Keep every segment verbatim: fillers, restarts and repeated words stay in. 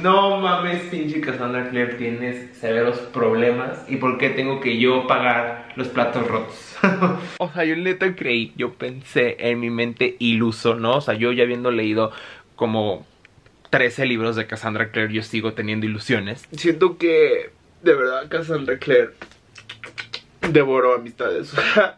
No mames, pinche Cassandra Clare, tienes severos problemas. ¿Y por qué tengo que yo pagar los platos rotos? O sea, yo neta creí, yo pensé en mi mente iluso, ¿no? O sea, yo ya habiendo leído como trece libros de Cassandra Clare, yo sigo teniendo ilusiones. Siento que, de verdad, Cassandra Clare devoró amistades.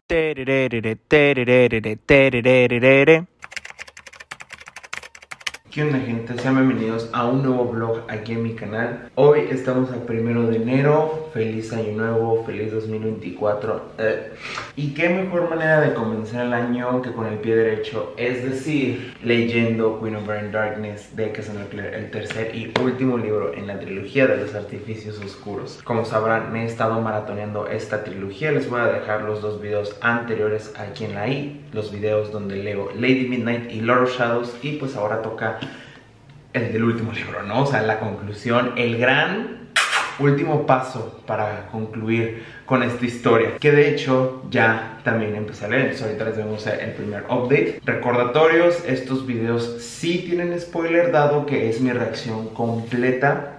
¿Qué onda, gente? Sean bienvenidos a un nuevo vlog aquí en mi canal. Hoy estamos al primero de enero. Feliz año nuevo, feliz dos mil veinticuatro. eh. Y qué mejor manera de comenzar el año que con el pie derecho, es decir, leyendo Queen of Burning Darkness de Cassandra Clare, el tercer y último libro en la trilogía de los artificios oscuros. Como sabrán, me he estado maratoneando esta trilogía. Les voy a dejar los dos videos anteriores aquí en la i, los videos donde leo Lady Midnight y Lord of Shadows, y pues ahora toca el del último libro, ¿no? O sea, la conclusión, el gran último paso para concluir con esta historia, que de hecho ya también empecé a leer. Entonces ahorita les vamos a hacer el primer update. Recordatorios, estos videos sí tienen spoiler, dado que es mi reacción completa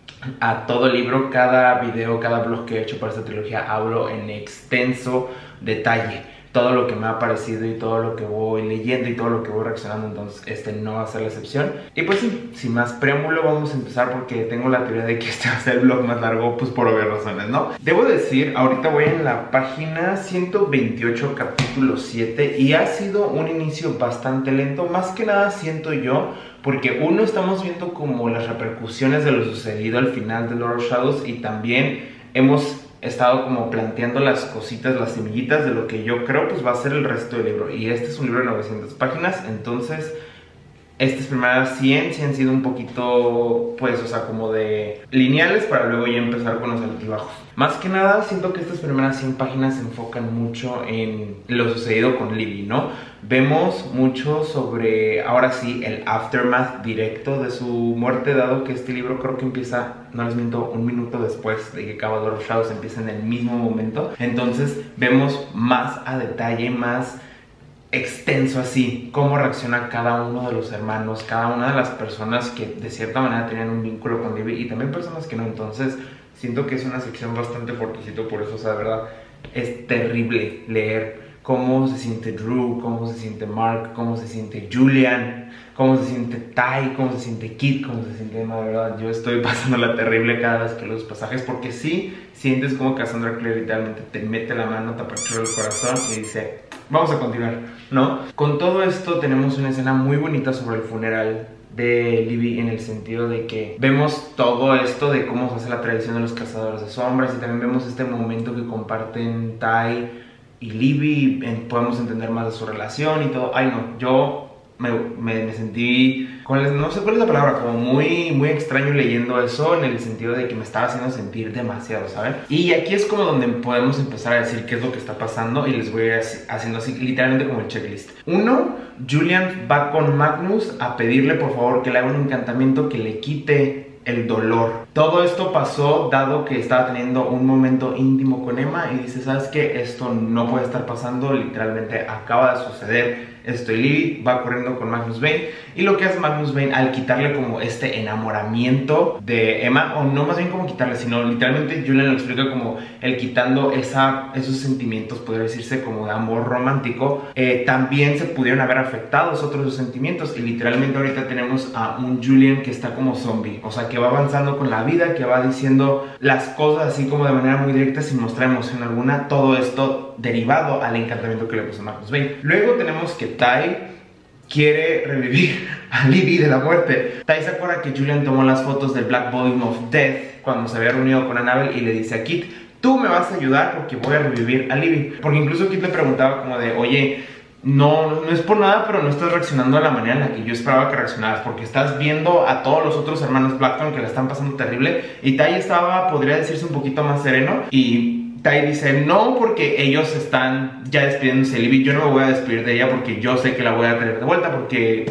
a todo el libro. Cada video, cada vlog que he hecho para esta trilogía hablo en extenso detalle todo lo que me ha parecido y todo lo que voy leyendo y todo lo que voy reaccionando, entonces este no va a ser la excepción. Y pues sí, sin más preámbulo vamos a empezar, porque tengo la teoría de que este va a ser el vlog más largo, pues por obvias razones, ¿no? Debo decir, ahorita voy en la página ciento veintiocho, capítulo siete, y ha sido un inicio bastante lento, más que nada siento yo, porque uno, estamos viendo como las repercusiones de lo sucedido al final de Lord of Shadows, y también hemos he estado como planteando las cositas, las semillitas de lo que yo creo pues va a ser el resto del libro. Y este es un libro de novecientas páginas, entonces estas primeras cien sí han sido un poquito, pues, o sea, como de lineales, para luego ya empezar con los altibajos. Más que nada, siento que estas primeras cien páginas se enfocan mucho en lo sucedido con Libby, ¿no? Vemos mucho sobre, ahora sí, el aftermath directo de su muerte, dado que este libro creo que empieza, no les miento, un minuto después de que acaba Lord of Shadows, empieza en el mismo momento. Entonces vemos más a detalle, más extenso así, cómo reacciona cada uno de los hermanos, cada una de las personas que de cierta manera tenían un vínculo con Libby, y también personas que no. Entonces siento que es una sección bastante fuertecito por eso. O sea, de verdad es terrible leer cómo se siente Drew, cómo se siente Mark, cómo se siente Julian, cómo se siente Ty, cómo se siente Kit, cómo se siente Emma. De verdad, yo estoy pasándola terrible cada vez que leo los pasajes, porque sí sientes como Cassandra Clare literalmente te mete la mano, te apachurra el corazón y dice: vamos a continuar, ¿no? Con todo esto tenemos una escena muy bonita sobre el funeral de Libby, en el sentido de que vemos todo esto de cómo se hace la tradición de los cazadores de sombras, y también vemos este momento que comparten Ty y Libby, podemos entender más de su relación y todo. Ay no, yo me, me, me sentí, no sé cuál es la palabra, como muy, muy extraño leyendo eso, en el sentido de que me estaba haciendo sentir demasiado, ¿saben? Y aquí es como donde podemos empezar a decir qué es lo que está pasando, y les voy a ir haciendo así, literalmente como el checklist. Uno, Julian va con Magnus a pedirle por favor que le haga un encantamiento que le quite el dolor. Todo esto pasó dado que estaba teniendo un momento íntimo con Emma, y dice: ¿sabes qué? Esto no puede estar pasando, literalmente acaba de suceder esto. Y Libby va corriendo con Magnus Bane, y lo que hace Magnus Bane al quitarle como este enamoramiento de Emma, o no más bien como quitarle, sino literalmente Julian lo explica como el quitando esa, esos sentimientos, podría decirse como de amor romántico, eh, también se pudieron haber afectado esos otros sentimientos, y literalmente ahorita tenemos a un Julian que está como zombie, o sea, que va avanzando con la vida, que va diciendo las cosas así como de manera muy directa, sin mostrar emoción alguna. Todo esto derivado al encantamiento que le puso Magnus Bane. Luego tenemos que Ty quiere revivir a Libby de la muerte. Ty se acuerda que Julian tomó las fotos del Black Volume of Death cuando se había reunido con Annabelle, y le dice a Kit: tú me vas a ayudar porque voy a revivir a Libby. Porque incluso Kit le preguntaba como de: oye, No, no es por nada, pero no estás reaccionando de la manera en la que yo esperaba que reaccionaras, porque estás viendo a todos los otros hermanos Blackthorn que la están pasando terrible, y Ty estaba, podría decirse, un poquito más sereno, y Ty dice: no, porque ellos están ya despidiéndose de Libby, yo no me voy a despedir de ella porque yo sé que la voy a tener de vuelta, porque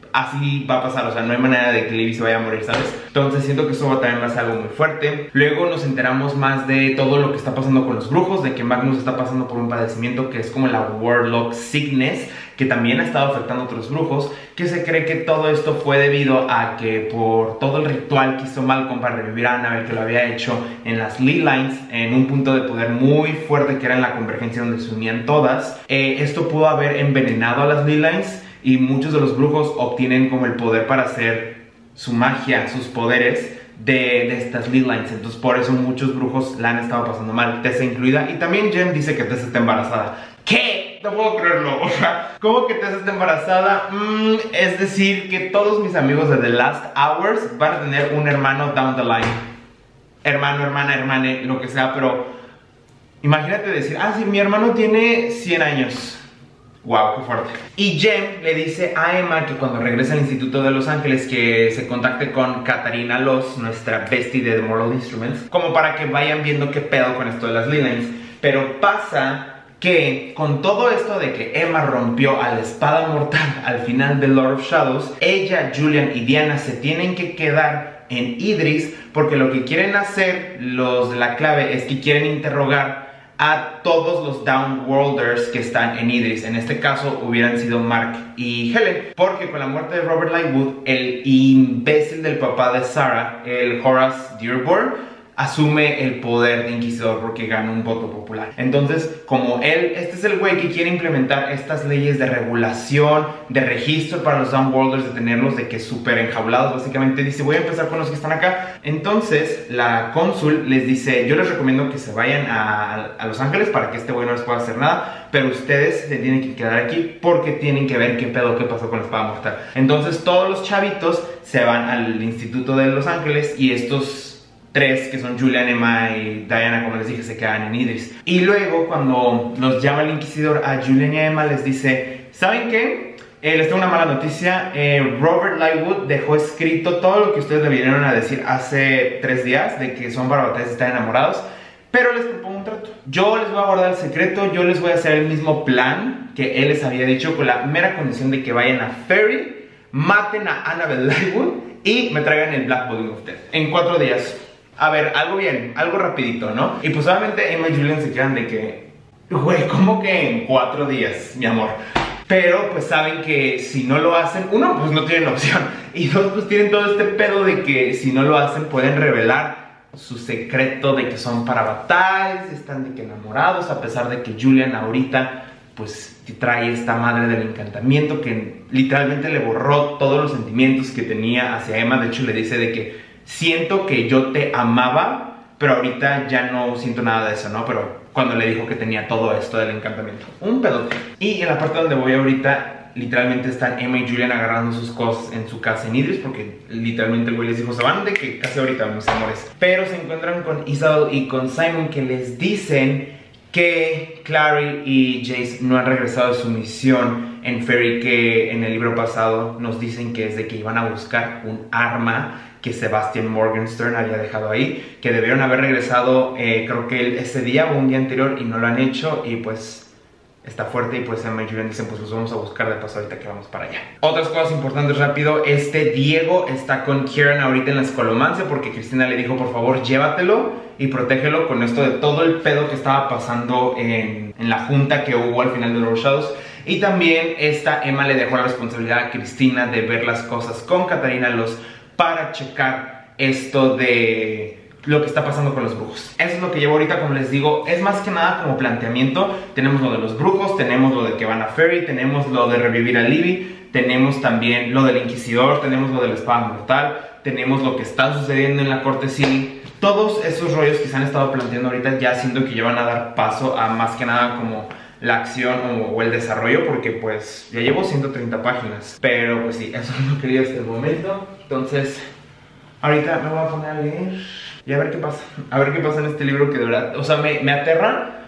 así va a pasar, o sea, no hay manera de que Libby se vaya a morir, ¿sabes? Entonces siento que eso también va a ser algo muy fuerte. Luego nos enteramos más de todo lo que está pasando con los brujos, de que Magnus está pasando por un padecimiento que es como la Warlock Sickness, que también ha estado afectando a otros brujos, que se cree que todo esto fue debido a que por todo el ritual que hizo Malcolm para revivir a Annabelle, que lo había hecho en las Ley Lines, en un punto de poder muy fuerte que era en la convergencia donde se unían todas, eh, esto pudo haber envenenado a las Ley Lines y muchos de los brujos obtienen como el poder para hacer su magia, sus poderes de, de estas Ley Lines. Entonces por eso muchos brujos la han estado pasando mal, Tessa incluida, y también Jem dice que Tessa está embarazada. ¿Qué? No puedo creerlo, o sea, ¿cómo que Tessa está embarazada? Mm, es decir, que todos mis amigos de The Last Hours van a tener un hermano down the line. Hermano, hermana, hermane, lo que sea, pero imagínate decir, ah, sí, mi hermano tiene cien años. Wow, qué fuerte. Y Jem le dice a Emma que cuando regrese al Instituto de Los Ángeles que se contacte con Katarina Loss, nuestra bestie de The Mortal Instruments, como para que vayan viendo qué pedo con esto de las Ley Lines. Pero pasa que con todo esto de que Emma rompió a la espada mortal al final de Lord of Shadows, ella, Julian y Diana se tienen que quedar en Idris porque lo que quieren hacer los de la clave es que quieren interrogar a todos los Downworlders que están en Idris. En este caso hubieran sido Mark y Helen, porque con la muerte de Robert Lightwood, el imbécil del papá de Sarah, el Horace Dearborn, asume el poder de Inquisidor porque gana un voto popular. Entonces, como él, este es el güey que quiere implementar estas leyes de regulación, de registro para los Downworlders, de tenerlos de que súper enjaulados, básicamente dice, voy a empezar con los que están acá. Entonces, la cónsul les dice, yo les recomiendo que se vayan a, a Los Ángeles para que este güey no les pueda hacer nada, pero ustedes se tienen que quedar aquí porque tienen que ver qué pedo, qué pasó con la espada mortal. Entonces, todos los chavitos se van al Instituto de Los Ángeles y estos tres, que son Julian, Emma y Diana, como les dije, se quedan en Idris. Y luego cuando los llama el Inquisidor a Julian y a Emma, les dice, ¿saben qué? Eh, les tengo una mala noticia. eh, Robert Lightwood dejó escrito todo lo que ustedes le vinieron a decir hace tres días, de que son barbatas y están enamorados, pero les propongo un trato. Yo les voy a guardar el secreto, yo les voy a hacer el mismo plan que él les había dicho, con la mera condición de que vayan a Ferry, maten a Annabelle Lightwood y me traigan el Black Body of Death en cuatro días. A ver, algo bien, algo rapidito, ¿no? Y pues obviamente Emma y Julian se quedan de que, güey, ¿cómo que en cuatro días, mi amor? Pero pues saben que si no lo hacen, uno, pues no tienen opción. Y dos, pues tienen todo este pedo de que si no lo hacen pueden revelar su secreto de que son para batallas, están de que enamorados, a pesar de que Julian ahorita pues trae esta madre del encantamiento que literalmente le borró todos los sentimientos que tenía hacia Emma. De hecho le dice de que siento que yo te amaba, pero ahorita ya no siento nada de eso, ¿no? Pero cuando le dijo que tenía todo esto del encantamiento, un pedote. Y en la parte donde voy ahorita, literalmente están Emma y Julian agarrando sus cosas en su casa en Idris, porque literalmente el güey les dijo, se van de que casi ahorita, mis amores. Pero se encuentran con Isabel y con Simon, que les dicen que Clary y Jace no han regresado de su misión en Ferry, que en el libro pasado nos dicen que es de que iban a buscar un arma que Sebastian Morgenstern había dejado ahí, que debieron haber regresado eh, creo que ese día o un día anterior y no lo han hecho, y pues está fuerte. Y pues Emma y Julian dicen, pues los vamos a buscar de paso ahorita que vamos para allá. Otras cosas importantes rápido, este Diego está con Kieran ahorita en la escolomancia porque Cristina le dijo, por favor llévatelo y protégelo con esto de todo el pedo que estaba pasando en, en la junta que hubo al final de Lord of Shadows. Y también esta Emma le dejó la responsabilidad a Cristina de ver las cosas con Katarina Loss para checar esto de lo que está pasando con los brujos. Eso es lo que llevo ahorita, como les digo, es más que nada como planteamiento. Tenemos lo de los brujos, tenemos lo de que van a Ferry, tenemos lo de revivir a Libby, tenemos también lo del Inquisidor, tenemos lo de la espada mortal, tenemos lo que está sucediendo en la corte civil. Todos esos rollos que se han estado planteando ahorita ya siento que ya van a dar paso a más que nada como la acción o, o el desarrollo, porque pues ya llevo ciento treinta páginas. Pero pues sí, eso es lo que leí hasta el momento. Entonces, ahorita me voy a poner a leer y a ver qué pasa. A ver qué pasa en este libro que de verdad, o sea, me, me aterra,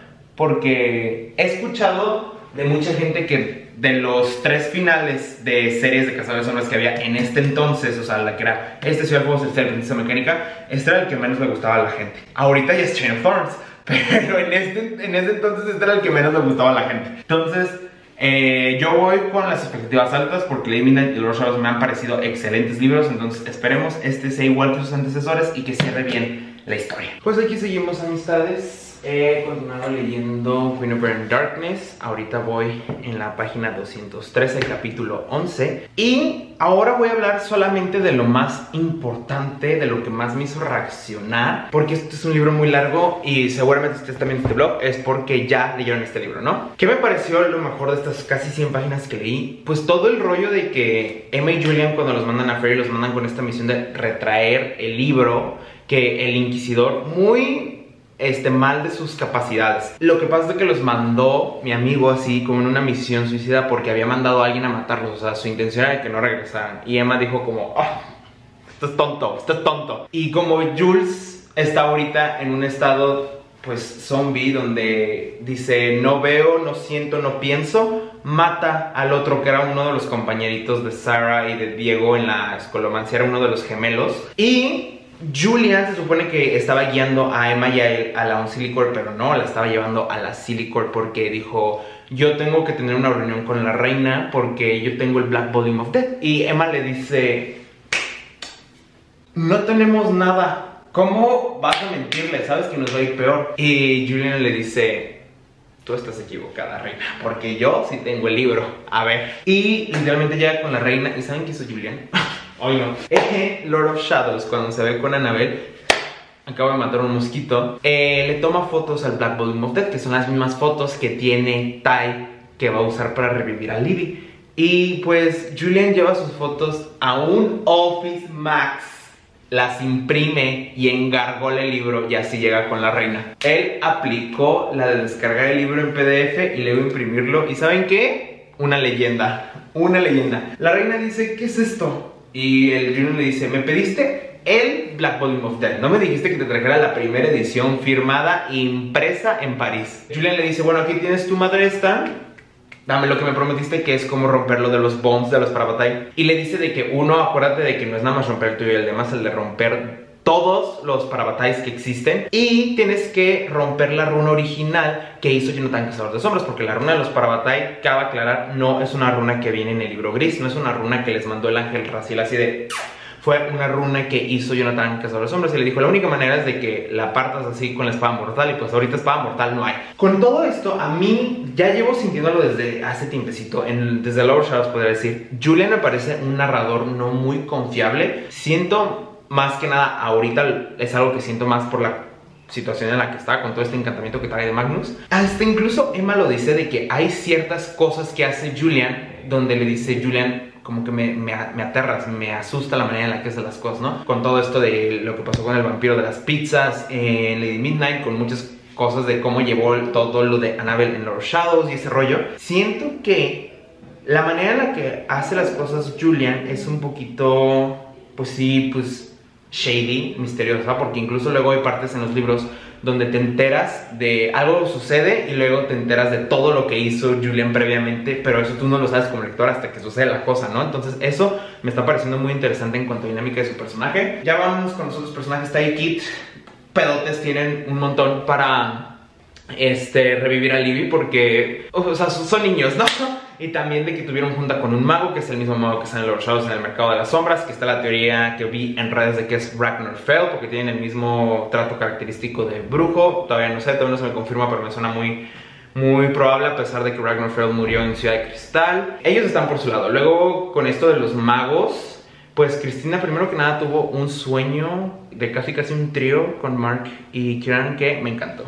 porque he escuchado de mucha gente que de los tres finales de series de Cazadores de Sombras que había en este entonces, o sea, la que era este Ciudad de Juegos, este era Princesa Mecánica, este era el que menos le gustaba a la gente. Ahorita ya es Chain of Thorns, pero en, este, en ese entonces este era el que menos le gustaba a la gente. Entonces, Eh, yo voy con las expectativas altas porque Lady Midnight y Lord Shadows me han parecido excelentes libros. Entonces esperemos este sea igual que sus antecesores y que cierre bien la historia. Pues aquí seguimos, amistades. He continuado leyendo Queen of Burning Darkness. Ahorita voy en la página doscientos trece, capítulo once. Y ahora voy a hablar solamente de lo más importante, de lo que más me hizo reaccionar, porque este es un libro muy largo y seguramente ustedes también en este blog es porque ya leyeron este libro, ¿no? ¿Qué me pareció lo mejor de estas casi cien páginas que leí? Pues todo el rollo de que Emma y Julian, cuando los mandan a Fairy, los mandan con esta misión de retraer el libro, que el inquisidor, muy... Este, mal de sus capacidades. Lo que pasa es que los mandó mi amigo así como en una misión suicida porque había mandado a alguien a matarlos. O sea, su intención era que no regresaran. Y Emma dijo como, oh, esto es tonto, esto es tonto. Y como Jules está ahorita en un estado pues zombie donde dice no veo, no siento, no pienso, mata al otro que era uno de los compañeritos de Sarah y de Diego en la escolomancia, era uno de los gemelos. Y... Julian se supone que estaba guiando a Emma y a él a la Unsilicor, pero no, la estaba llevando a la Silicor porque dijo, yo tengo que tener una reunión con la reina porque yo tengo el Black Volume of Death. Y Emma le dice, no tenemos nada, ¿cómo vas a mentirle? Sabes que nos va a ir peor. Y Julian le dice, tú estás equivocada, reina, porque yo sí tengo el libro, a ver. Y literalmente llega con la reina, ¿y saben qué hizo Julian? Hoy no. Eh, Lord of Shadows, cuando se ve con Annabelle, acaba de matar un mosquito, eh, le toma fotos al Black Volume of Death, que son las mismas fotos que tiene Ty, que va a usar para revivir a Libby. Y pues Julian lleva sus fotos a un Office Max, las imprime y engargola el libro y así llega con la reina. Él aplicó la de descargar el libro en P D F y luego imprimirlo. ¿Y saben qué? Una leyenda, una leyenda. La reina dice, ¿qué es esto? Y el Julian le dice, me pediste el Black Volume of Death, no me dijiste que te trajera la primera edición firmada e impresa en París. Julian le dice, bueno, aquí tienes tu madre esta, dame lo que me prometiste, que es como romper lo de los bombs de los Parabatai. Y le dice de que uno, acuérdate de que no es nada más romper el tuyo y el demás, el de romper todos los Parabatais que existen. Y tienes que romper la runa original que hizo Jonathan Cazador de Sombras, porque la runa de los Parabatai, cabe aclarar, no es una runa que viene en el libro gris, no es una runa que les mandó el ángel Raziel así de... Fue una runa que hizo Jonathan Cazador de Sombras y le dijo, la única manera es de que la partas así con la espada mortal, y pues ahorita espada mortal no hay. Con todo esto, a mí ya llevo sintiéndolo desde hace tiempecito, en, desde Lord Shadows podría decir, Julian me parece un narrador no muy confiable. Siento... Más que nada, ahorita es algo que siento más por la situación en la que está, con todo este encantamiento que trae de Magnus. Hasta incluso Emma lo dice de que hay ciertas cosas que hace Julian, donde le dice Julian, como que me, me, me aterras, me asusta la manera en la que hace las cosas, ¿no? Con todo esto de lo que pasó con el vampiro de las pizzas, en Lady Midnight, con muchas cosas de cómo llevó todo lo de Annabelle en Lord Shadows y ese rollo. Siento que la manera en la que hace las cosas Julian es un poquito, pues sí, pues... shady, misteriosa, porque incluso luego hay partes en los libros donde te enteras de algo sucede y luego te enteras de todo lo que hizo Julian previamente, pero eso tú no lo sabes como lector hasta que sucede la cosa, ¿no? Entonces eso me está pareciendo muy interesante en cuanto a dinámica de su personaje. Ya vamos con los otros personajes. Ty y Kit, pedotes, tienen un montón para este, revivir a Libby porque, o sea, son niños, ¿no? Y también de que tuvieron junta con un mago, que es el mismo mago que está en Lord Shadows en el Mercado de las Sombras, que está la teoría que vi en redes de que es Ragnar Fell, porque tienen el mismo trato característico de brujo. Todavía no sé, todavía no se me confirma, pero me suena muy, muy probable, a pesar de que Ragnar Fell murió en Ciudad de Cristal. Ellos están por su lado. Luego, con esto de los magos, pues Cristina primero que nada tuvo un sueño de casi casi un trío con Mark y Kieran que me encantó.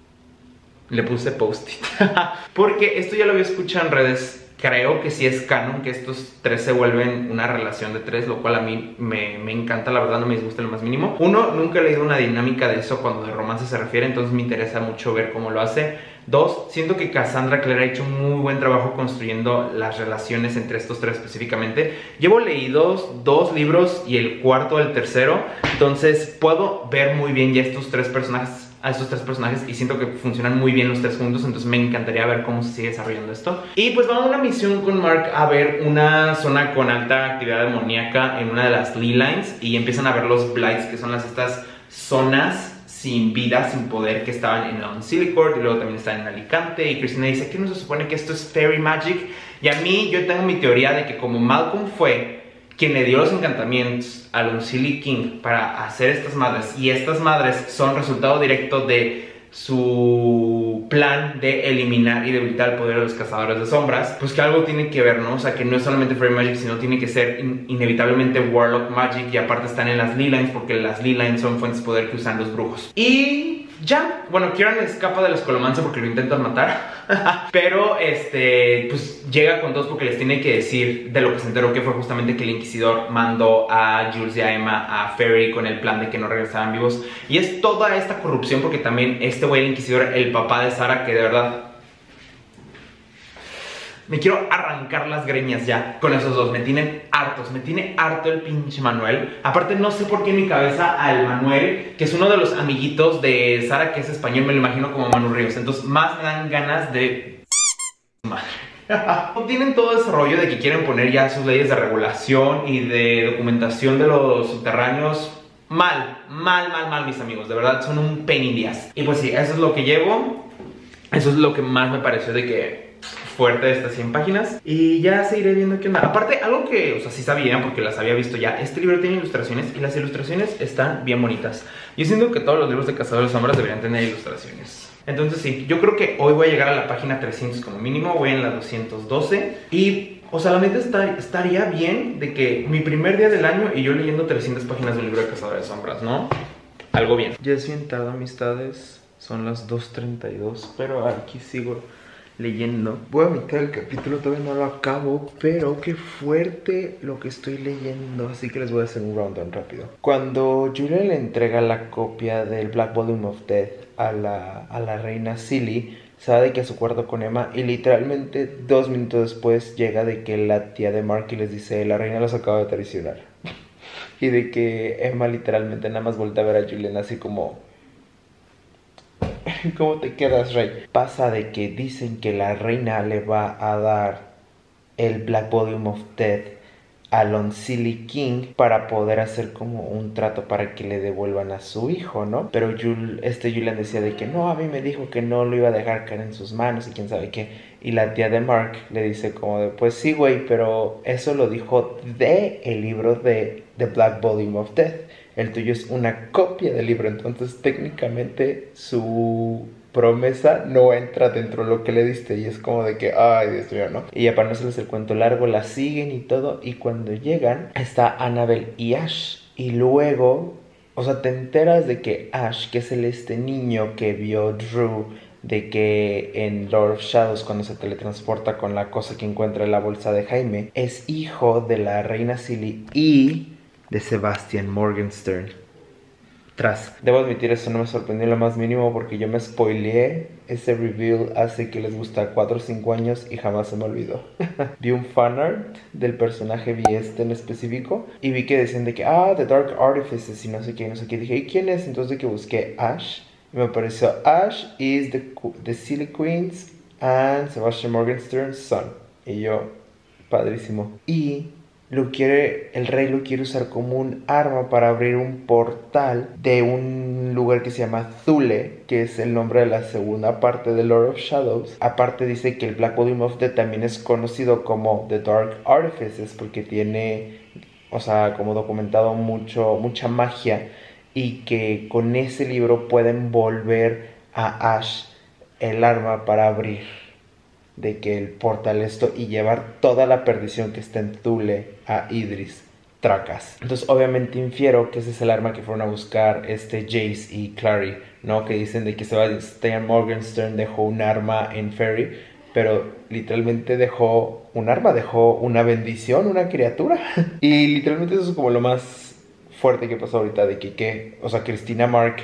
Le puse post-it porque esto ya lo había escuchado en redes. Creo que sí es canon que estos tres se vuelven una relación de tres, lo cual a mí me, me encanta, la verdad no me disgusta lo más mínimo. Uno, nunca he leído una dinámica de eso cuando de romance se refiere, entonces me interesa mucho ver cómo lo hace. Dos, siento que Cassandra Clare ha hecho un muy buen trabajo construyendo las relaciones entre estos tres específicamente. Llevo leídos dos libros y el cuarto el tercero, entonces puedo ver muy bien ya estos tres personajes a estos tres personajes y siento que funcionan muy bien los tres juntos, entonces me encantaría ver cómo se sigue desarrollando esto. Y pues vamos a una misión con Mark a ver una zona con alta actividad demoníaca en una de las Ley Lines y empiezan a ver los Blights, que son las estas zonas sin vida, sin poder, que estaban en Unseelie Court y luego también estaban en Alicante. Y Cristina dice que no se supone que esto es Fairy Magic. Y a mí yo tengo mi teoría de que como Malcolm fue quien le dio los encantamientos al Unseelie King para hacer estas madres, y estas madres son resultado directo de su plan de eliminar y debilitar el poder de los cazadores de sombras, pues que algo tiene que ver, ¿no? O sea, que no es solamente Fairy Magic, sino tiene que ser in inevitablemente Warlock Magic, y aparte están en las Leylines, porque las Leylines son fuentes de poder que usan los brujos. Y ya, bueno, Kieran escapa de la escolomancia porque lo intentan matar. Pero, este, pues llega con todos porque les tiene que decir de lo que se enteró, que fue justamente que el Inquisidor mandó a Jules y a Emma a Fairy con el plan de que no regresaran vivos. Y es toda esta corrupción porque también este güey, el Inquisidor, el papá de Sarah, que de verdad... me quiero arrancar las greñas ya con esos dos, me tienen hartos, me tiene harto el pinche Manuel. Aparte no sé por qué en mi cabeza al Manuel, que es uno de los amiguitos de Sarah, que es español, me lo imagino como Manu Ríos. Entonces más me dan ganas de... madre. Tienen todo ese rollo de que quieren poner ya sus leyes de regulación y de documentación de los subterráneos. Mal, mal, mal, mal, mis amigos, de verdad son un pain in the ass. Y pues sí, eso es lo que llevo. Eso es lo que más me pareció de que... fuerte de estas cien páginas. Y ya seguiré viendo qué onda. Aparte, algo que, o sea, sí sabía porque las había visto ya, este libro tiene ilustraciones y las ilustraciones están bien bonitas. Yo siento que todos los libros de Cazadores de Sombras deberían tener ilustraciones. Entonces sí, yo creo que hoy voy a llegar a la página trescientos como mínimo, voy en la doscientos doce. Y, o sea, la neta está, estaría bien de que mi primer día del año y yo leyendo trescientas páginas de un libro de Cazadores de Sombras, ¿no? Algo bien. Ya es bien tarde, amistades. Son las dos treinta y dos, pero aquí sigo leyendo. Voy a mitad del capítulo, todavía no lo acabo, pero qué fuerte lo que estoy leyendo, así que les voy a hacer un rundown rápido. Cuando Julian le entrega la copia del Black Volume of Death a la, a la reina Silly, se va de que a su cuarto con Emma y literalmente dos minutos después llega de que la tía de Marky les dice: la reina los acaba de traicionar. Y de que Emma literalmente nada más voltea a ver a Julian así como... ¿cómo te quedas, Rey? Pasa de que dicen que la reina le va a dar el Black Volume of Death al Unseelie King para poder hacer como un trato para que le devuelvan a su hijo, ¿no? Pero Jul, este Julian decía de que no, a mí me dijo que no lo iba a dejar caer en sus manos y quién sabe qué. Y la tía de Mark le dice como de, pues sí, güey, pero eso lo dijo de el libro de The Black Volume of Death. El tuyo es una copia del libro, entonces técnicamente su promesa no entra dentro de lo que le diste. Y es como de que, ay, Dios mío, ¿no? Y ya para no hacerles el cuento largo, la siguen y todo. Y cuando llegan, está Annabelle y Ash. Y luego, o sea, te enteras de que Ash, que es el este niño que vio Drew, de que en Lord of Shadows, cuando se teletransporta con la cosa que encuentra en la bolsa de Jaime, es hijo de la reina Silly y de Sebastian Morgenstern. Tras, debo admitir, eso no me sorprendió lo más mínimo porque yo me spoileé ese reveal hace que les gusta cuatro o cinco años y jamás se me olvidó. Vi un fanart del personaje, vi este en específico y vi que decían de que, ah, The Dark Artifices y no sé qué, no sé qué. Dije, ¿y quién es? Entonces de que busqué Ash y me apareció Ash is the, the Silly Queen's and Sebastian Morgenstern's son. Y yo, padrísimo. Y lo quiere, el rey lo quiere usar como un arma para abrir un portal de un lugar que se llama Thule, que es el nombre de la segunda parte de Lord of Shadows. Aparte dice que el Black Volume of Death también es conocido como The Dark Artifices porque tiene, o sea, como documentado mucho, mucha magia, y que con ese libro pueden volver a Ash el arma para abrir de que el portal esto y llevar toda la perdición que está en Thule a Idris Tracas. Entonces obviamente infiero que ese es el arma que fueron a buscar este Jace y Clary, ¿no? Que dicen de que Sebastian Morgenstern dejó un arma en Fairy, pero literalmente dejó un arma, dejó una bendición, una criatura. Y literalmente eso es como lo más fuerte que pasó ahorita, de que, que o sea, Christina, Mark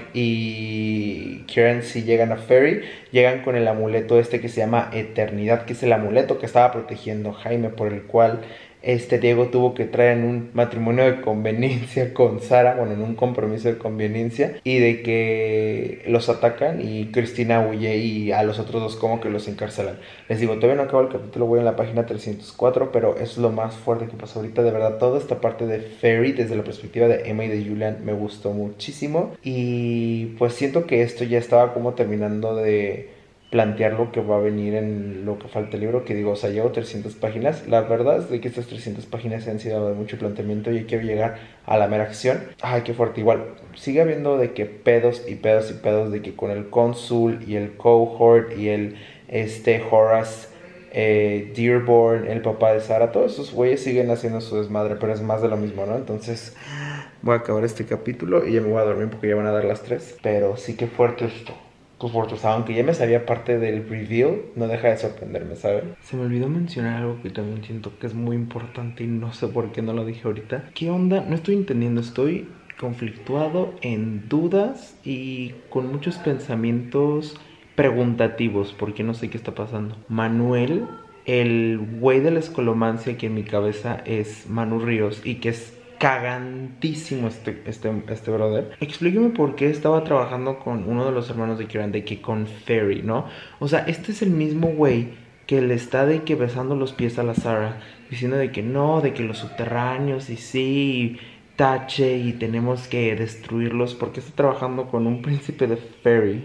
y Kieran sí llegan a Fairy, llegan con el amuleto este que se llama Eternidad, que es el amuleto que estaba protegiendo Jaime, por el cual este Diego tuvo que traer en un matrimonio de conveniencia con Sara, bueno, en un compromiso de conveniencia, y de que los atacan y Cristina huye y a los otros dos como que los encarcelan. Les digo, todavía no acabo el capítulo, voy en la página trescientos cuatro, pero es lo más fuerte que pasó ahorita. De verdad, toda esta parte de Ferry desde la perspectiva de Emma y de Julian me gustó muchísimo, y pues siento que esto ya estaba como terminando de plantear lo que va a venir en lo que falta el libro, que digo, o sea, llevo trescientas páginas. La verdad es de que estas trescientas páginas se han sido de mucho planteamiento y quiero llegar a la mera acción. Ay, qué fuerte. Igual, sigue habiendo de que pedos y pedos y pedos de que con el cónsul y el cohort y el, este, Horace eh, Dearborn, el papá de Sara, todos esos güeyes siguen haciendo su desmadre, pero es más de lo mismo, ¿no? Entonces, voy a acabar este capítulo y ya me voy a dormir porque ya van a dar las tres. Pero sí que fuerte esto. O sea, aunque ya me sabía parte del reveal, no deja de sorprenderme, ¿saben? Se me olvidó mencionar algo que también siento que es muy importante y no sé por qué no lo dije ahorita. ¿Qué onda? No estoy entendiendo, estoy conflictuado, en dudas y con muchos pensamientos preguntativos porque no sé qué está pasando. Manuel, el güey de la escolomancia que en mi cabeza es Manu Ríos y que es cagantísimo este, este, este brother. Explíqueme por qué estaba trabajando con uno de los hermanos de Kieran, de que con Ferry, ¿no? O sea, este es el mismo güey que le está de que besando los pies a la Sara, diciendo de que no, de que los subterráneos y sí, tache y tenemos que destruirlos. ¿Por qué está trabajando con un príncipe de Ferry?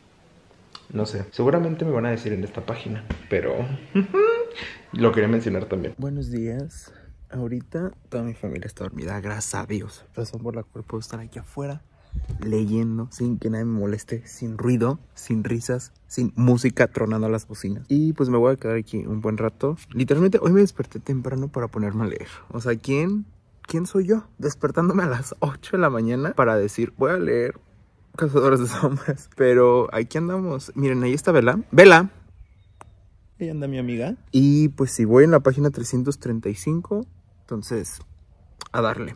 No sé, seguramente me van a decir en esta página, pero lo quería mencionar también. Buenos días. Ahorita toda mi familia está dormida, gracias a Dios. Razón por la cual puedo estar aquí afuera leyendo sin que nadie me moleste, sin ruido, sin risas, sin música tronando las bocinas. Y pues me voy a quedar aquí un buen rato. Literalmente hoy me desperté temprano para ponerme a leer. O sea, ¿quién, quién soy yo? Despertándome a las ocho de la mañana para decir, voy a leer Cazadores de Sombras. Pero aquí andamos. Miren, ahí está Bella. ¡Bella! Ahí anda mi amiga. Y pues si voy en la página trescientos treinta y cinco... Entonces, a darle.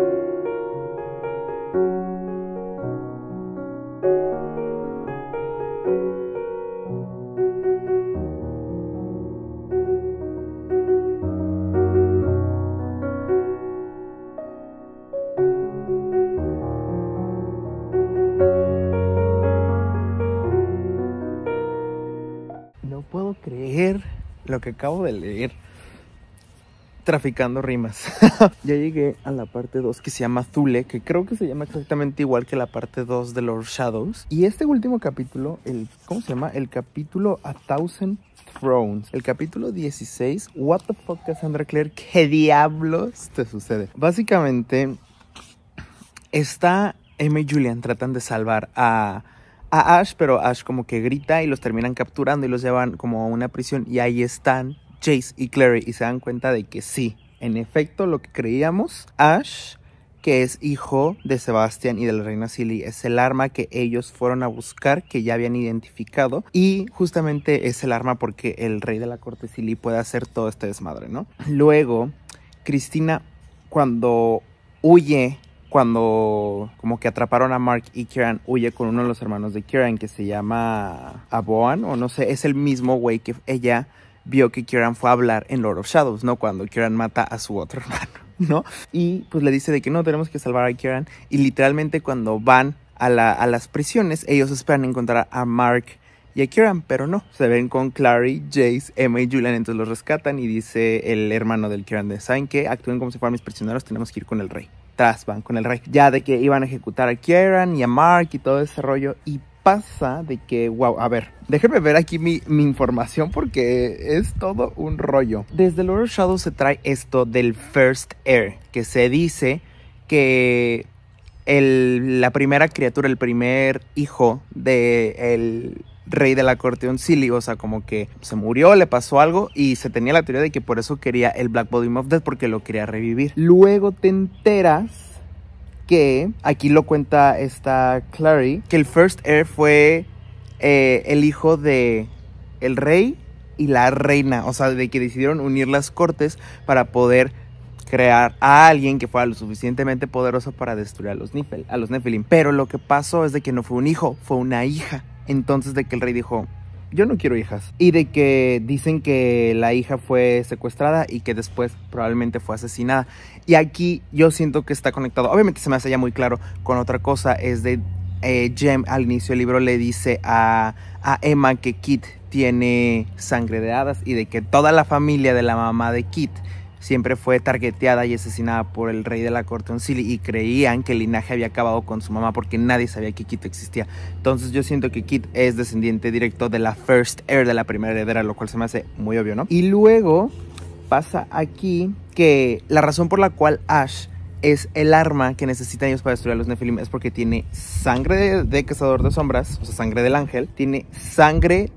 No puedo creer lo que acabo de leer. Traficando rimas. Ya llegué a la parte dos que se llama Thule, que creo que se llama exactamente igual que la parte dos de Lord Shadows. Y este último capítulo, el ¿cómo se llama? El capítulo A Thousand Thrones. El capítulo dieciséis. What the fuck, Cassandra Clare? ¿Qué diablos te sucede? Básicamente, está Emma y Julian tratan de salvar a... a Ash, pero Ash como que grita y los terminan capturando y los llevan como a una prisión, y ahí están Jace y Clary y se dan cuenta de que sí, en efecto lo que creíamos, Ash, que es hijo de Sebastian y de la reina Silly, es el arma que ellos fueron a buscar, que ya habían identificado, y justamente es el arma porque el rey de la corte Silly puede hacer todo este desmadre, ¿no? Luego, Cristina, cuando huye, cuando como que atraparon a Mark y Kieran, huye con uno de los hermanos de Kieran que se llama Aboan, o no sé, es el mismo güey que ella vio que Kieran fue a hablar en Lord of Shadows, ¿no? Cuando Kieran mata a su otro hermano, ¿no? Y pues le dice de que no, tenemos que salvar a Kieran. Y literalmente cuando van a, la, a las prisiones, ellos esperan encontrar a Mark y a Kieran, pero no. Se ven con Clary, Jace, Emma y Julian, entonces los rescatan y dice el hermano del Kieran de, ¿saben qué? Actúen como si fueran mis prisioneros, tenemos que ir con el rey. Tras van con el rey. Ya de que iban a ejecutar a Kieran y a Mark y todo ese rollo. Y pasa de que, wow, a ver, déjenme ver aquí mi, mi información porque es todo un rollo. Desde Lord of Shadows se trae esto del First Heir, que se dice que el, la primera criatura, el primer hijo del rey de la corte Unsilly, o sea, como que se murió, le pasó algo y se tenía la teoría de que por eso quería el Black Volume of Death, porque lo quería revivir. Luego te enteras que, aquí lo cuenta esta Clary, que el First Heir fue eh, el hijo de el rey y la reina, o sea, de que decidieron unir las cortes para poder crear a alguien que fuera lo suficientemente poderoso para destruir a los Nifel, a los Nephilim. Pero lo que pasó es de que no fue un hijo, fue una hija. Entonces de que el rey dijo, yo no quiero hijas. Y de que dicen que la hija fue secuestrada y que después probablemente fue asesinada. Y aquí yo siento que está conectado, obviamente se me hace ya muy claro con otra cosa, es de eh, Jem al inicio del libro le dice a, a Emma que Kit tiene sangre de hadas y de que toda la familia de la mamá de Kit siempre fue targeteada y asesinada por el rey de la corte Unseelie y creían que el linaje había acabado con su mamá porque nadie sabía que Kit existía. Entonces yo siento que Kit es descendiente directo de la first heir, de la primera heredera, lo cual se me hace muy obvio, ¿no? Y luego pasa aquí que la razón por la cual Ash es el arma que necesitan ellos para destruir a los Nephilim es porque tiene sangre de, de cazador de sombras, o sea, sangre del ángel, tiene sangre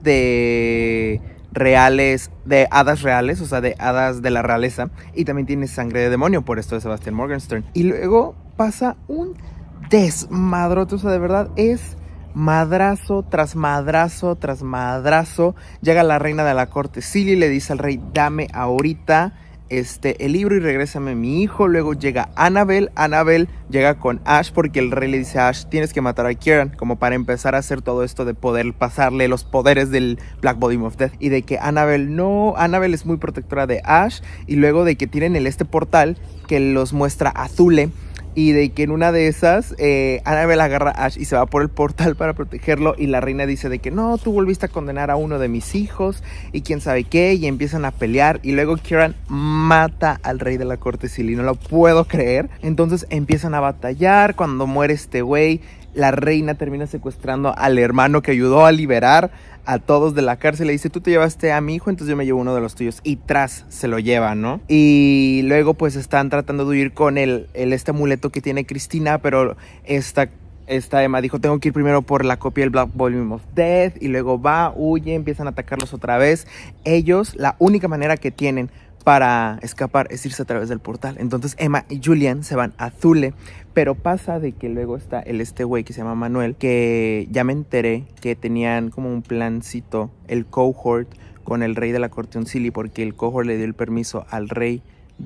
de reales, de hadas reales, o sea, de hadas de la realeza, y también tiene sangre de demonio, por esto de Sebastian Morgenstern. Y luego pasa un desmadrote, o sea, de verdad es madrazo tras madrazo tras madrazo. Llega la reina de la corte Silly, le dice al rey, dame ahorita este, el libro y regrésame a mi hijo. Luego llega Annabelle, Annabelle llega con Ash porque el rey le dice a Ash, tienes que matar a Kieran, como para empezar a hacer todo esto de poder pasarle los poderes del Black Volume of Death. Y de que Annabelle no, Annabelle es muy protectora de Ash. Y luego de que tienen el este portal que los muestra a Thule. Y de que en una de esas, eh, Annabelle agarra a Ash y se va por el portal para protegerlo. Y la reina dice de que no, tú volviste a condenar a uno de mis hijos. Y quién sabe qué. Y empiezan a pelear. Y luego Kieran mata al rey de la corte Silly. No lo puedo creer. Entonces empiezan a batallar. Cuando muere este güey, la reina termina secuestrando al hermano que ayudó a liberar a todos de la cárcel. Le dice, tú te llevaste a mi hijo, entonces yo me llevo uno de los tuyos. Y tras se lo lleva, ¿no? Y luego pues están tratando de huir con el, el este amuleto que tiene Cristina, pero esta, esta Emma dijo, tengo que ir primero por la copia del Black Volume of Death. Y luego va, huye, empiezan a atacarlos otra vez. Ellos, la única manera que tienen para escapar es irse a través del portal. Entonces Emma y Julian se van a Thule. Pero pasa de que luego está el este güey que se llama Manuel, que ya me enteré que tenían como un plancito, el cohort, con el rey de la corte Unseelie, porque el cohort le dio el permiso al rey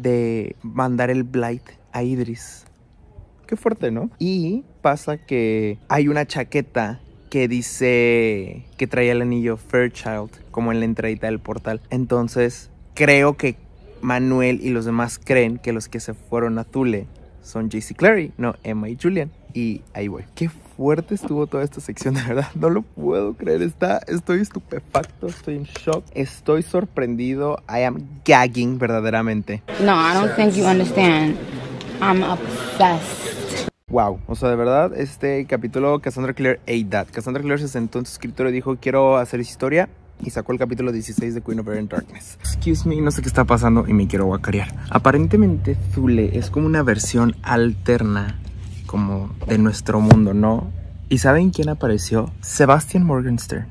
de mandar el Blight a Idris. Qué fuerte, ¿no? Y pasa que hay una chaqueta que dice que traía el anillo Fairchild, como en la entradita del portal. Entonces creo que Manuel y los demás creen que los que se fueron a Thule son J C Clary, no Emma y Julian. Y ahí voy. Qué fuerte estuvo toda esta sección, de verdad. No lo puedo creer. Está, estoy estupefacto, estoy en shock. Estoy sorprendido. I am gagging verdaderamente. No, I don't think you understand. I'm obsessed. Wow, o sea, de verdad, este capítulo Cassandra Clare ate that. Cassandra Clare se sentó en su escritorio y dijo, quiero hacer historia. Y sacó el capítulo dieciséis de Queen of Air Darkness. Excuse me, no sé qué está pasando y me quiero guacarear. Aparentemente Thule es como una versión alterna como de nuestro mundo, ¿no? ¿Y saben quién apareció? Sebastian Morgenstern.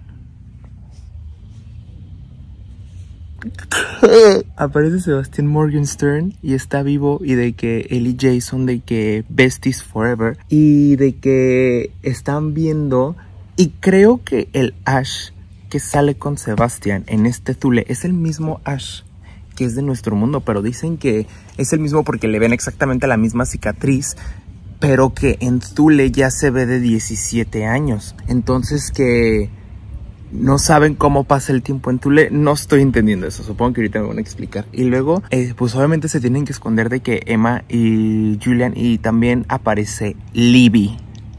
Aparece Sebastian Morgenstern y está vivo, y de que él y Jason de que besties forever, y de que están viendo, y creo que el Ash que sale con Sebastian en este Thule es el mismo Ash que es de nuestro mundo, pero dicen que es el mismo porque le ven exactamente la misma cicatriz, pero que en Thule ya se ve de diecisiete años. Entonces que no saben cómo pasa el tiempo en Thule. No estoy entendiendo eso, supongo que ahorita me van a explicar. Y luego, eh, pues obviamente se tienen que esconder de que Emma y Julian, y también aparece Libby.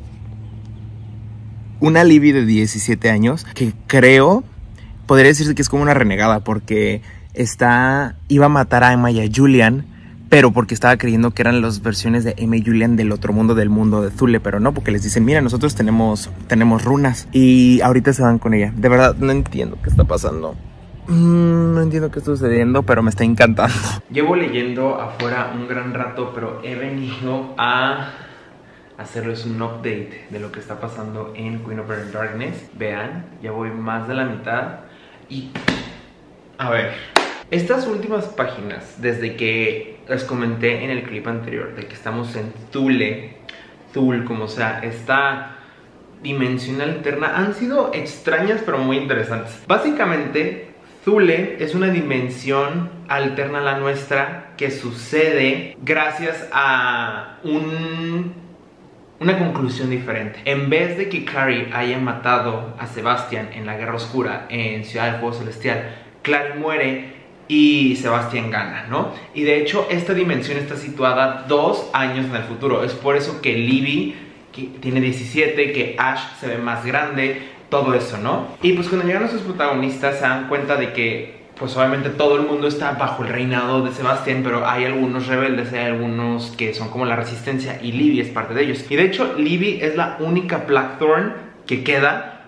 Una Libby de diecisiete años que creo, podría decirse que es como una renegada, porque está, iba a matar a Emma y a Julian, pero porque estaba creyendo que eran las versiones de Emma y Julian del otro mundo, del mundo de Thule, pero no, porque les dicen, mira, nosotros tenemos, tenemos runas, y ahorita se van con ella. De verdad, no entiendo qué está pasando. Mm, no entiendo qué está sucediendo, pero me está encantando. Llevo leyendo afuera un gran rato, pero he venido a hacerles un update de lo que está pasando en Queen of Air Darkness. Vean, ya voy más de la mitad. Y a ver, estas últimas páginas, desde que les comenté en el clip anterior de que estamos en Thule, Thule, como sea, esta dimensión alterna, han sido extrañas pero muy interesantes. Básicamente, Thule es una dimensión alterna a la nuestra que sucede gracias a un una conclusión diferente. En vez de que Clary haya matado a Sebastian en la Guerra Oscura en Ciudad del Fuego Celestial, Clary muere y Sebastian gana, ¿no? Y de hecho esta dimensión está situada dos años en el futuro. Es por eso que Libby que tiene diecisiete, que Ash se ve más grande, todo eso, ¿no? Y pues cuando llegan a sus protagonistas se dan cuenta de que pues obviamente todo el mundo está bajo el reinado de Sebastian, pero hay algunos rebeldes, hay algunos que son como la resistencia y Libby es parte de ellos. Y de hecho Libby es la única Blackthorn que queda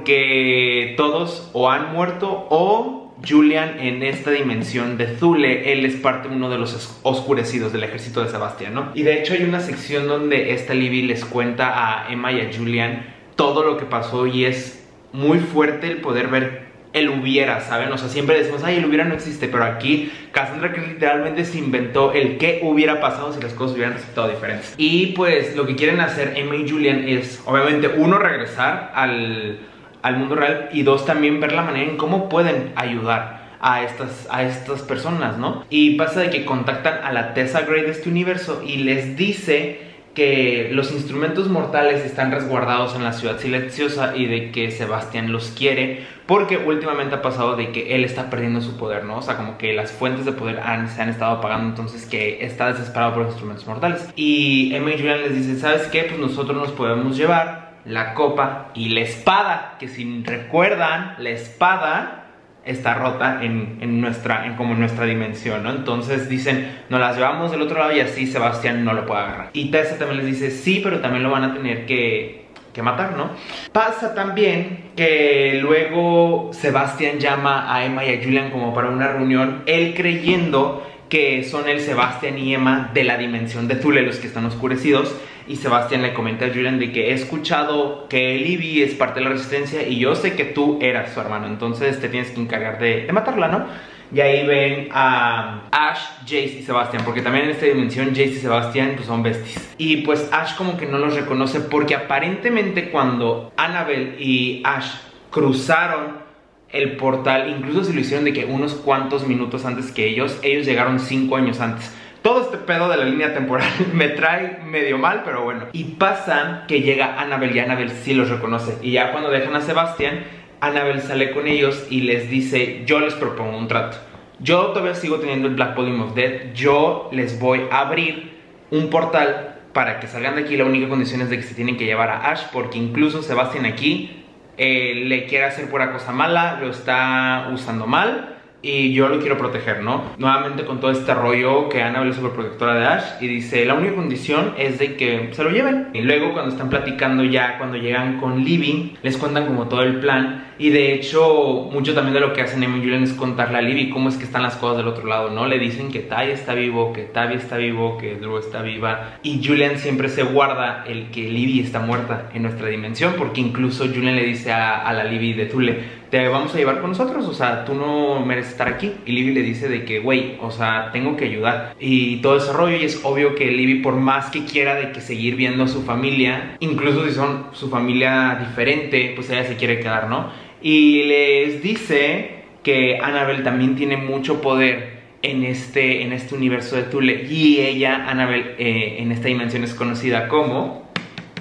porque todos o han muerto o Julian en esta dimensión de Thule, él es parte uno de los oscurecidos del ejército de Sebastian, ¿no? Y de hecho hay una sección donde esta Libby les cuenta a Emma y a Julian todo lo que pasó y es muy fuerte el poder ver el hubiera, ¿saben? O sea, siempre decimos, ay, el hubiera no existe, pero aquí Cassandra Clare literalmente se inventó el qué hubiera pasado si las cosas hubieran resultado diferentes. Y pues lo que quieren hacer Emma y Julian es, obviamente, uno, regresar al, al mundo real y dos, también ver la manera en cómo pueden ayudar a estas, a estas personas, ¿no? Y pasa de que contactan a la Tessa Gray de este universo y les dice que los instrumentos mortales están resguardados en la ciudad silenciosa y de que Sebastian los quiere porque últimamente ha pasado de que él está perdiendo su poder, ¿no? O sea, como que las fuentes de poder han, se han estado apagando, entonces que está desesperado por los instrumentos mortales. Y Emma y Julian les dicen, ¿sabes qué? Pues nosotros nos podemos llevar la copa y la espada, que si recuerdan, la espada está rota en, en nuestra, en como en nuestra dimensión, ¿no? Entonces dicen, nos las llevamos del otro lado y así Sebastian no lo puede agarrar. Y Tessa también les dice, sí, pero también lo van a tener que, que matar, ¿no? Pasa también que luego Sebastian llama a Emma y a Julian como para una reunión, él creyendo que son el Sebastian y Emma de la dimensión de Thule los que están oscurecidos. Y Sebastian le comenta a Julian de que he escuchado que Libby es parte de la resistencia y yo sé que tú eras su hermano, entonces te tienes que encargar de, de matarla, ¿no? Y ahí ven a Ash, Jace y Sebastian, porque también en esta dimensión Jace y Sebastian pues, son besties. Y pues Ash como que no los reconoce porque aparentemente cuando Annabelle y Ash cruzaron el portal, incluso se lo hicieron de que unos cuantos minutos antes que ellos, ellos llegaron cinco años antes. Todo este pedo de la línea temporal me trae medio mal, pero bueno. Y pasa que llega Annabelle y Annabelle sí los reconoce. Y ya cuando dejan a Sebastian, Annabelle sale con ellos y les dice, yo les propongo un trato. Yo todavía sigo teniendo el Black Volume of Death. Yo les voy a abrir un portal para que salgan de aquí. La única condición es de que se tienen que llevar a Ash, porque incluso Sebastian aquí eh, le quiere hacer pura cosa mala, lo está usando mal. Y yo lo quiero proteger, ¿no? Nuevamente con todo este rollo que Annabelle es sobreprotectora de Ash. Y dice, la única condición es de que se lo lleven. Y luego cuando están platicando ya, cuando llegan con Libby, les cuentan como todo el plan. Y de hecho, mucho también de lo que hacen Emma y Julian es contarle a Libby cómo es que están las cosas del otro lado, ¿no? Le dicen que Ty está vivo, que Tabby está vivo, que Drew está viva. Y Julian siempre se guarda el que Libby está muerta en nuestra dimensión, porque incluso Julian le dice a, a la Libby de Thule, te vamos a llevar con nosotros, o sea, tú no mereces estar aquí. Y Libby le dice de que, güey, o sea, tengo que ayudar. Y todo ese rollo, y es obvio que Libby, por más que quiera de que seguir viendo a su familia, incluso si son su familia diferente, pues ella se quiere quedar, ¿no? Y les dice que Annabelle también tiene mucho poder en este, en este universo de Thule. Y ella, Annabelle, eh, en esta dimensión es conocida como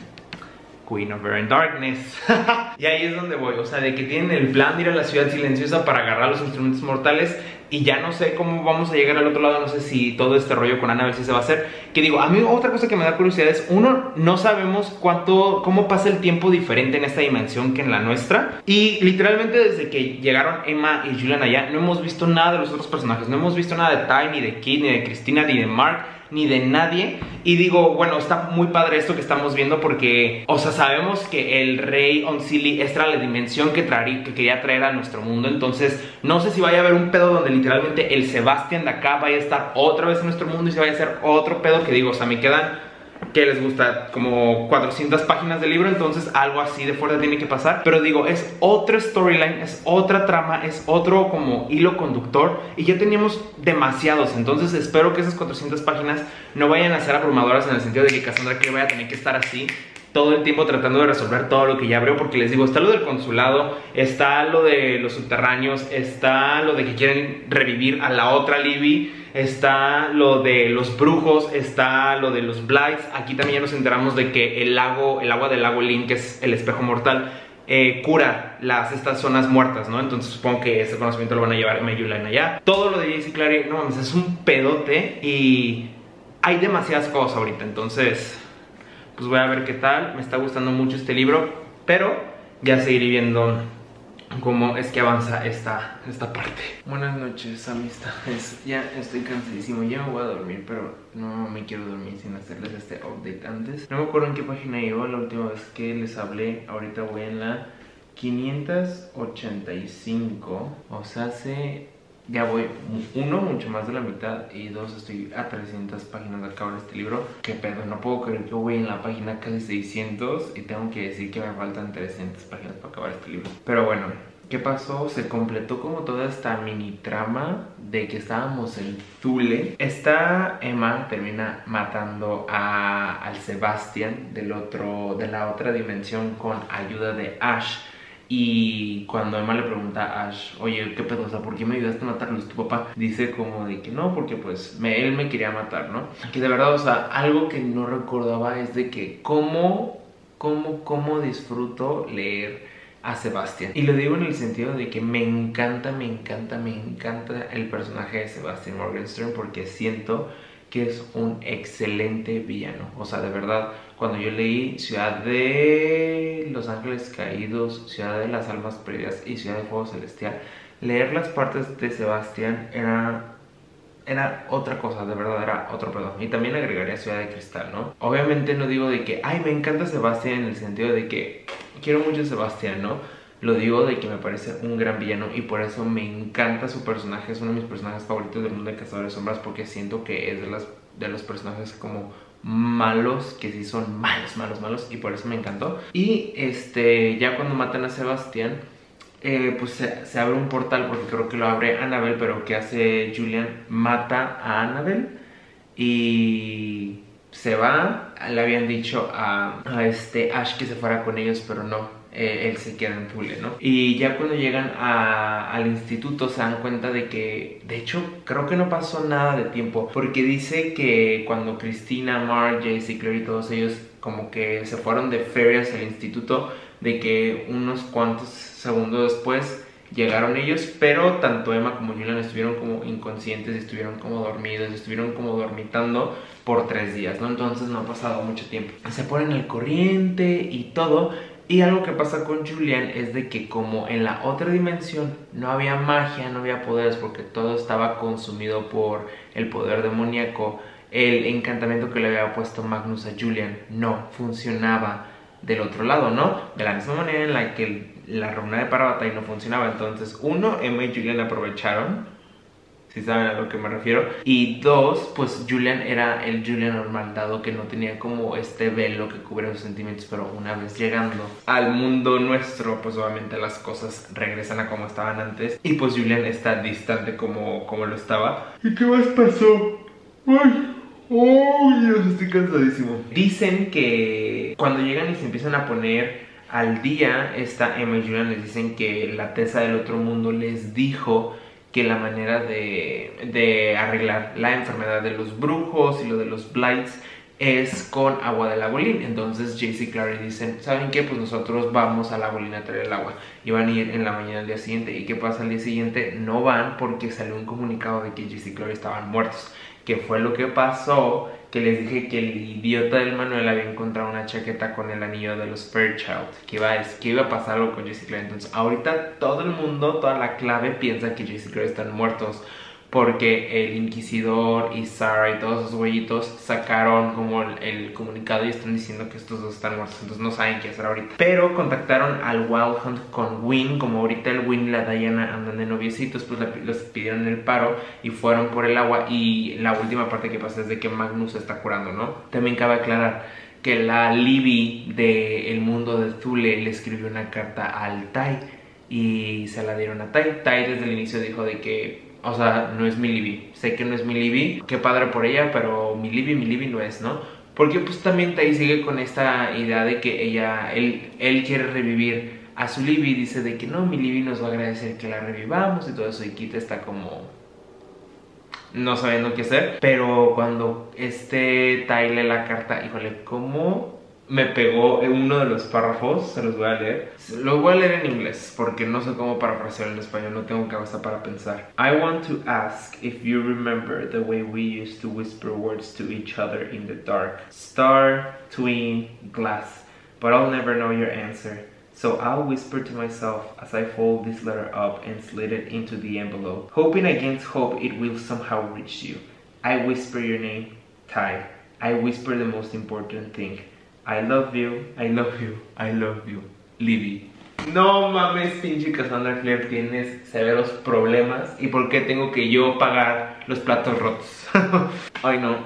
Queen of Air and Darkness. Y ahí es donde voy, o sea, de que tienen el plan de ir a la ciudad silenciosa para agarrar los instrumentos mortales. Y ya no sé cómo vamos a llegar al otro lado, no sé si todo este rollo con Annabelle sí se va a hacer. Que digo, a mí otra cosa que me da curiosidad es, uno, no sabemos cuánto, cómo pasa el tiempo diferente en esta dimensión que en la nuestra. Y literalmente desde que llegaron Emma y Julian allá, no hemos visto nada de los otros personajes. No hemos visto nada de Ty, ni de Kid, ni de Christina, ni de Mark, ni de nadie. Y digo, bueno, está muy padre esto que estamos viendo porque, o sea, sabemos que el rey Unseelie esta era la dimensión que, traería, que quería traer a nuestro mundo. Entonces, no sé si vaya a haber un pedo donde literalmente el Sebastian de acá vaya a estar otra vez en nuestro mundo y se vaya a hacer otro pedo que digo, o sea, me quedan, ¿qué les gusta? Como cuatrocientas páginas del libro, entonces algo así de fuerte tiene que pasar. Pero digo, es otra storyline, es otra trama, es otro como hilo conductor y ya teníamos demasiados. Entonces espero que esas cuatrocientas páginas no vayan a ser abrumadoras en el sentido de que Cassandra Clare vaya a tener que estar así todo el tiempo tratando de resolver todo lo que ya abrió, porque les digo, está lo del consulado, está lo de los subterráneos, está lo de que quieren revivir a la otra Libby, está lo de los brujos, está lo de los blights. Aquí también ya nos enteramos de que el lago, el agua del lago Lin, que es el espejo mortal, eh, cura las, estas zonas muertas, ¿no? Entonces supongo que ese conocimiento lo van a llevar Emma y Julian allá. Todo lo de J C Clary, no mames, es un pedote y hay demasiadas cosas ahorita. Entonces, pues voy a ver qué tal. Me está gustando mucho este libro, pero ya seguiré viendo cómo es que avanza esta, esta parte. Buenas noches, amistades. Ya estoy cansadísimo, ya me voy a dormir, pero no me quiero dormir sin hacerles este update antes. No me acuerdo en qué página iba la última vez que les hablé. Ahorita voy en la quinientos ochenta y cinco. O sea, hace... ya voy, uno, mucho más de la mitad, y dos, estoy a trescientas páginas de acabar este libro. Qué pedo, no puedo creer que voy en la página casi seiscientos y tengo que decir que me faltan trescientas páginas para acabar este libro. Pero bueno, ¿qué pasó? Se completó como toda esta mini trama de que estábamos en Thule. Esta Emma termina matando a, al Sebastian del otro, de la otra dimensión con ayuda de Ash. Y cuando Emma le pregunta a Ash, oye, ¿qué pedo? O sea, ¿por qué me ayudaste a matarlo? ¿Es tu papá? Dice como de que no, porque pues me, él me quería matar, ¿no? Que de verdad, o sea, algo que no recordaba es de que cómo, cómo, cómo disfruto leer a Sebastian. Y lo digo en el sentido de que me encanta, me encanta, me encanta el personaje de Sebastian Morgenstern, porque siento que es un excelente villano. O sea, de verdad, cuando yo leí Ciudad de los Ángeles Caídos, Ciudad de las Almas Perdidas y Ciudad de Fuego Celestial, leer las partes de Sebastián era, era otra cosa, de verdad, era otro pedo. Y también agregaría Ciudad de Cristal, ¿no? Obviamente no digo de que, ay, me encanta Sebastián en el sentido de que quiero mucho a Sebastián, ¿no? Lo digo de que me parece un gran villano y por eso me encanta su personaje. Es uno de mis personajes favoritos del mundo de Cazadores de Sombras, porque siento que es de, las, de los personajes como malos, que sí son malos, malos, malos, y por eso me encantó. Y este, ya cuando matan a Sebastián, eh, pues se, se abre un portal, porque creo que lo abre Annabelle, pero ¿qué hace Julian? Mata a Annabelle y se va. Le habían dicho a, a este Ash que se fuera con ellos, pero no. Eh, él se queda en Thule, ¿no? Y ya cuando llegan a, al instituto se dan cuenta de que, de hecho, creo que no pasó nada de tiempo, porque dice que cuando Cristina, Mark, J C, Clary y todos ellos como que se fueron de ferias al instituto, de que unos cuantos segundos después llegaron ellos, pero tanto Emma como Julian estuvieron como inconscientes, estuvieron como dormidos, estuvieron como dormitando por tres días, ¿no? Entonces no ha pasado mucho tiempo. Se ponen al corriente y todo. Y algo que pasa con Julian es de que como en la otra dimensión no había magia, no había poderes, porque todo estaba consumido por el poder demoníaco, el encantamiento que le había puesto Magnus a Julian no funcionaba del otro lado, ¿no? De la misma manera en la que la runa de Parvati no funcionaba. Entonces, uno, Emma y Julian aprovecharon, si saben a lo que me refiero. Y dos, pues Julian era el Julian normal, dado que no tenía como este velo que cubre sus sentimientos. Pero una vez llegando al mundo nuestro, pues obviamente las cosas regresan a como estaban antes. Y pues Julian está distante como, como lo estaba. ¿Y qué más pasó? ¡Ay! ¡Oh, Dios! Estoy cansadísimo. Dicen que cuando llegan y se empiezan a poner al día, esta Emma y Julian les dicen que la Tesa del Otro Mundo les dijo que la manera de, de arreglar la enfermedad de los brujos y lo de los blights es con agua del lago Lin. Entonces J C y Clary dicen, ¿saben qué? Pues nosotros vamos al lago Lin a traer el agua. Y van a ir en la mañana del día siguiente. ¿Y qué pasa al día siguiente? No van porque salió un comunicado de que J C y Clary estaban muertos. Que fue lo que pasó, que les dije que el idiota del Manuel había encontrado una chaqueta con el anillo de los Fairchild, que iba, a, que iba a pasar algo con J C y Clary. Entonces ahorita todo el mundo, toda la clave piensa que J C y Clary están muertos, porque el Inquisidor y Sarah y todos esos güeyitos sacaron como el, el comunicado y están diciendo que estos dos están muertos. Entonces no saben qué hacer ahorita. Pero contactaron al Wild Hunt con Wynn. Como ahorita el Wynn y la Diana andan de noviecitos, pues los pidieron el paro y fueron por el agua. Y la última parte que pasa es de que Magnus se está curando, ¿no? También cabe aclarar que la Libby del mundo de Thule le escribió una carta al Tai y se la dieron a Tai. Tai desde el inicio dijo de que, o sea, no es mi Libby, sé que no es mi Libby, qué padre por ella, pero mi Libby, mi Libby no es, ¿no? Porque pues también Tai sigue con esta idea de que ella, él, él quiere revivir a su Libby, dice de que no, mi Libby nos va a agradecer que la revivamos y todo eso, y Kit está como, no sabiendo qué hacer. Pero cuando este Ty lee la carta, híjole, cómo me pegó en uno de los párrafos. Se los voy a leer. Lo voy a leer en inglés porque no sé cómo parafrasear en español, no tengo cabeza para pensar. I want to ask if you remember the way we used to whisper words to each other in the dark. Star, twin, glass. But I'll never know your answer. So I'll whisper to myself as I fold this letter up and slid it into the envelope, hoping against hope it will somehow reach you. I whisper your name, Ty. I whisper the most important thing. I love you, I love you, I love you, Libby. No mames, pinche Cassandra Clare, tienes severos problemas. ¿Y por qué tengo que yo pagar los platos rotos? Ay, no.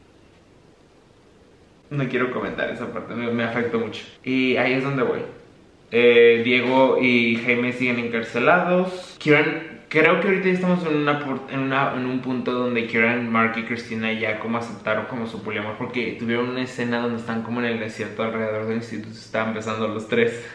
No quiero comentar esa parte, me, me afectó mucho. Y ahí es donde voy. Eh, Diego y Jaime siguen encarcelados. Kieran, creo que ahorita ya estamos en, una, en, una, en un punto donde Kieran, Mark y Cristina ya como aceptaron como su poliamor, porque tuvieron una escena donde están como en el desierto alrededor del instituto. Estaban besando los tres.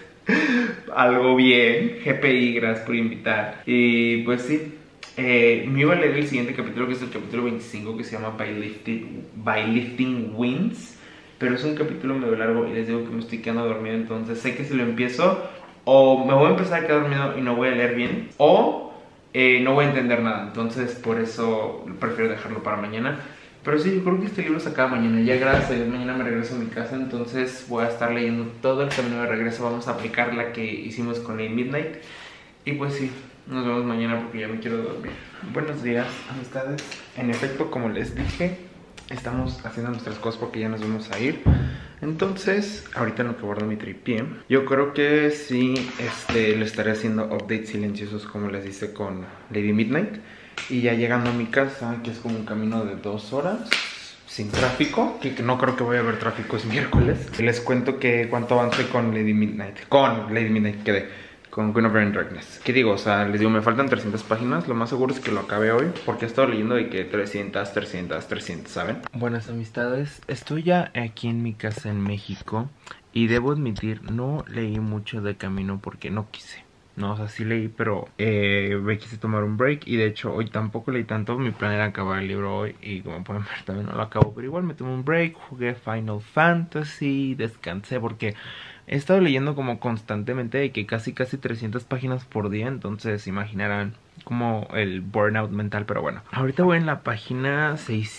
Algo bien. G P I, gracias por invitar. Y pues sí, eh, me iba a leer el siguiente capítulo, que es el capítulo veinticinco, que se llama By Lifting, By Lifting Winds. Pero es un capítulo medio largo y les digo que me estoy quedando dormido. Entonces sé que si lo empiezo, o me voy a empezar a quedar dormido y no voy a leer bien, o eh, no voy a entender nada. Entonces por eso prefiero dejarlo para mañana. Pero sí, yo creo que este libro se acaba mañana. Ya gracias a Dios mañana me regreso a mi casa. Entonces voy a estar leyendo todo el camino de regreso. Vamos a aplicar la que hicimos con el Midnight. Y pues sí, nos vemos mañana porque ya me quiero dormir. Buenos días, amistades. En efecto, como les dije, estamos haciendo nuestras cosas porque ya nos vamos a ir. Entonces, ahorita en lo que guardo mi tripié, yo creo que sí este, le estaré haciendo updates silenciosos como les hice con Lady Midnight. Y ya llegando a mi casa, que es como un camino de dos horas sin tráfico, que, que no creo que vaya a haber tráfico, es miércoles. Les cuento que cuánto avancé con Lady Midnight. Con Lady Midnight quedé. Con Queen of Rain Darkness. ¿Qué digo? O sea, les digo, me faltan trescientas páginas. Lo más seguro es que lo acabe hoy, porque he estado leyendo de que trescientas, trescientas, trescientas, ¿saben? Buenas amistades, estoy ya aquí en mi casa en México. Y debo admitir, no leí mucho de camino porque no quise. No, o sea, sí leí, pero eh, me quise tomar un break. Y de hecho, hoy tampoco leí tanto. Mi plan era acabar el libro hoy. Y como pueden ver, también no lo acabo. Pero igual me tomé un break, jugué Final Fantasy, descansé porque he estado leyendo como constantemente de que casi casi trescientas páginas por día. Entonces imaginarán como el burnout mental. Pero bueno, ahorita voy en la página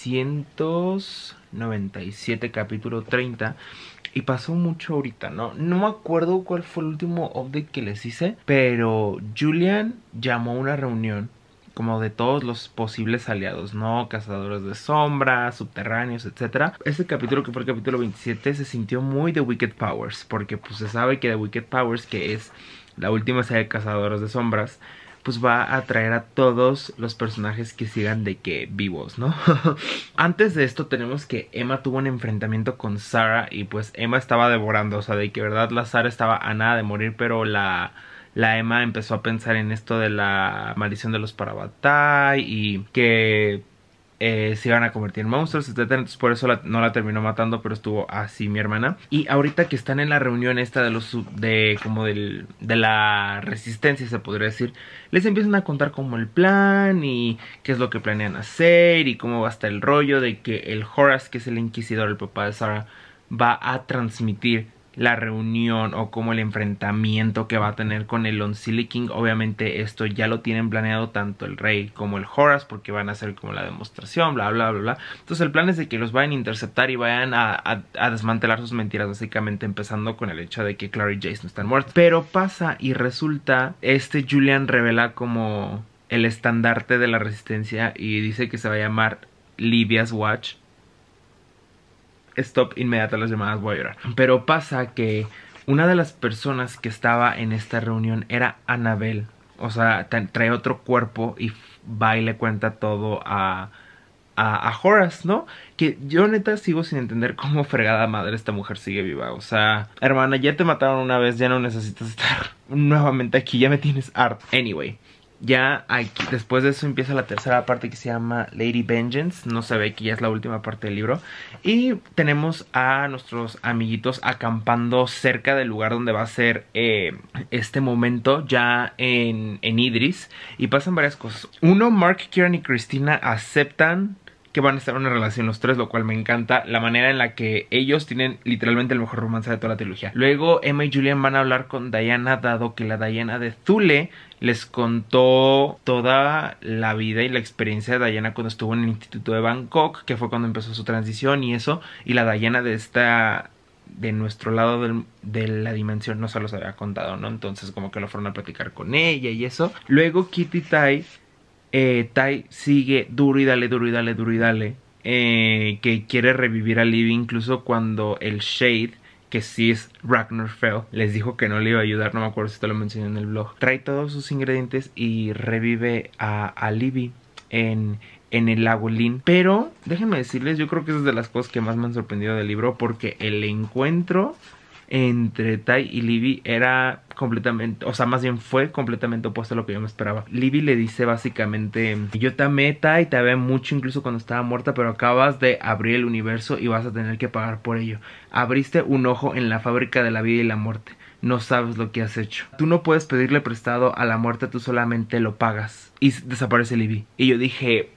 seiscientos noventa y siete, capítulo treinta. Y pasó mucho ahorita, ¿no? No me acuerdo cuál fue el último update que les hice, pero Julian llamó a una reunión como de todos los posibles aliados, ¿no? Cazadores de sombras, subterráneos, etcétera. Este capítulo, que fue el capítulo veintisiete, se sintió muy de Wicked Powers, porque pues se sabe que de Wicked Powers, que es la última serie de Cazadores de Sombras, pues va a atraer a todos los personajes que sigan de que vivos, ¿no? Antes de esto tenemos que Emma tuvo un enfrentamiento con Sarah y pues Emma estaba devorando, o sea, de que verdad la Sarah estaba a nada de morir, pero la... La Emma empezó a pensar en esto de la maldición de los Parabatai y que eh, se iban a convertir en monstruos, etcétera. Entonces por eso la, no la terminó matando, pero estuvo así mi hermana. Y ahorita que están en la reunión esta de los de como del, de la resistencia, se podría decir, les empiezan a contar como el plan y qué es lo que planean hacer y cómo va a estar el rollo de que el Horace, que es el inquisidor, el papá de Sarah, va a transmitir la reunión o como el enfrentamiento que va a tener con el Unseelie King. Obviamente esto ya lo tienen planeado tanto el rey como el Horace, porque van a hacer como la demostración, bla bla bla bla. Entonces el plan es de que los vayan a interceptar y vayan a, a, a desmantelar sus mentiras, básicamente empezando con el hecho de que Clary y Jace no están muertos. Pero pasa y resulta, este Julian revela como el estandarte de la resistencia y dice que se va a llamar Livia's Watch. Stop inmediata las llamadas, voy a llorar. Pero pasa que una de las personas que estaba en esta reunión era Annabelle. O sea, trae otro cuerpo y va y le cuenta todo a, a, a Horace, ¿no? Que yo neta sigo sin entender cómo fregada madre esta mujer sigue viva. O sea, hermana, ya te mataron una vez, ya no necesitas estar nuevamente aquí, ya me tienes harto. Anyway, ya aquí, después de eso empieza la tercera parte que se llama Lady Vengeance. No se ve que ya es la última parte del libro. Y tenemos a nuestros amiguitos acampando cerca del lugar donde va a ser eh, este momento, ya en, en Idris. Y pasan varias cosas. Uno, Mark, Kieran y Christina aceptan que van a estar en una relación los tres, lo cual me encanta. La manera en la que ellos tienen literalmente el mejor romance de toda la trilogía. Luego Emma y Julian van a hablar con Diana, dado que la Diana de Thule les contó toda la vida y la experiencia de Diana cuando estuvo en el instituto de Bangkok, que fue cuando empezó su transición y eso. Y la Diana de esta, de nuestro lado del, de la dimensión, no se los había contado, ¿no? Entonces como que lo fueron a platicar con ella y eso. Luego Kit y Tai, eh, Tai sigue duro y dale, duro y dale, duro y dale, eh, que quiere revivir a Libby incluso cuando el Shade, que sí es Ragnar Fell, les dijo que no le iba a ayudar. No me acuerdo si te lo mencioné en el blog. Trae todos sus ingredientes y revive a, a Libby en, en el lago Lin. Pero déjenme decirles, yo creo que esa es de las cosas que más me han sorprendido del libro, porque el encuentro entre Tai y Libby era completamente, o sea, más bien fue completamente opuesto a lo que yo me esperaba. Libby le dice básicamente: yo te amé, Tai, te amé mucho incluso cuando estaba muerta, pero acabas de abrir el universo y vas a tener que pagar por ello. Abriste un ojo en la fábrica de la vida y la muerte. No sabes lo que has hecho. Tú no puedes pedirle prestado a la muerte, tú solamente lo pagas. Y desaparece Libby. Y yo dije,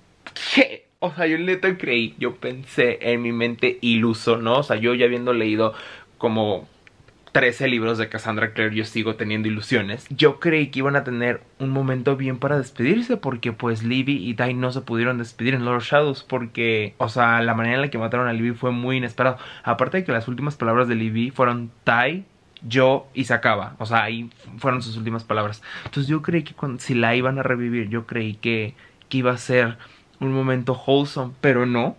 ¿qué? O sea, yo neta creí, yo pensé en mi mente iluso, ¿no? O sea, yo ya habiendo leído como trece libros de Cassandra Clare, yo sigo teniendo ilusiones. Yo creí que iban a tener un momento bien para despedirse, porque pues Libby y Tai no se pudieron despedir en Lord Shadows, porque, o sea, la manera en la que mataron a Libby fue muy inesperado. Aparte de que las últimas palabras de Libby fueron Tai, yo y se acaba. O sea, ahí fueron sus últimas palabras. Entonces yo creí que cuando, si la iban a revivir, yo creí que, que iba a ser un momento wholesome, pero no.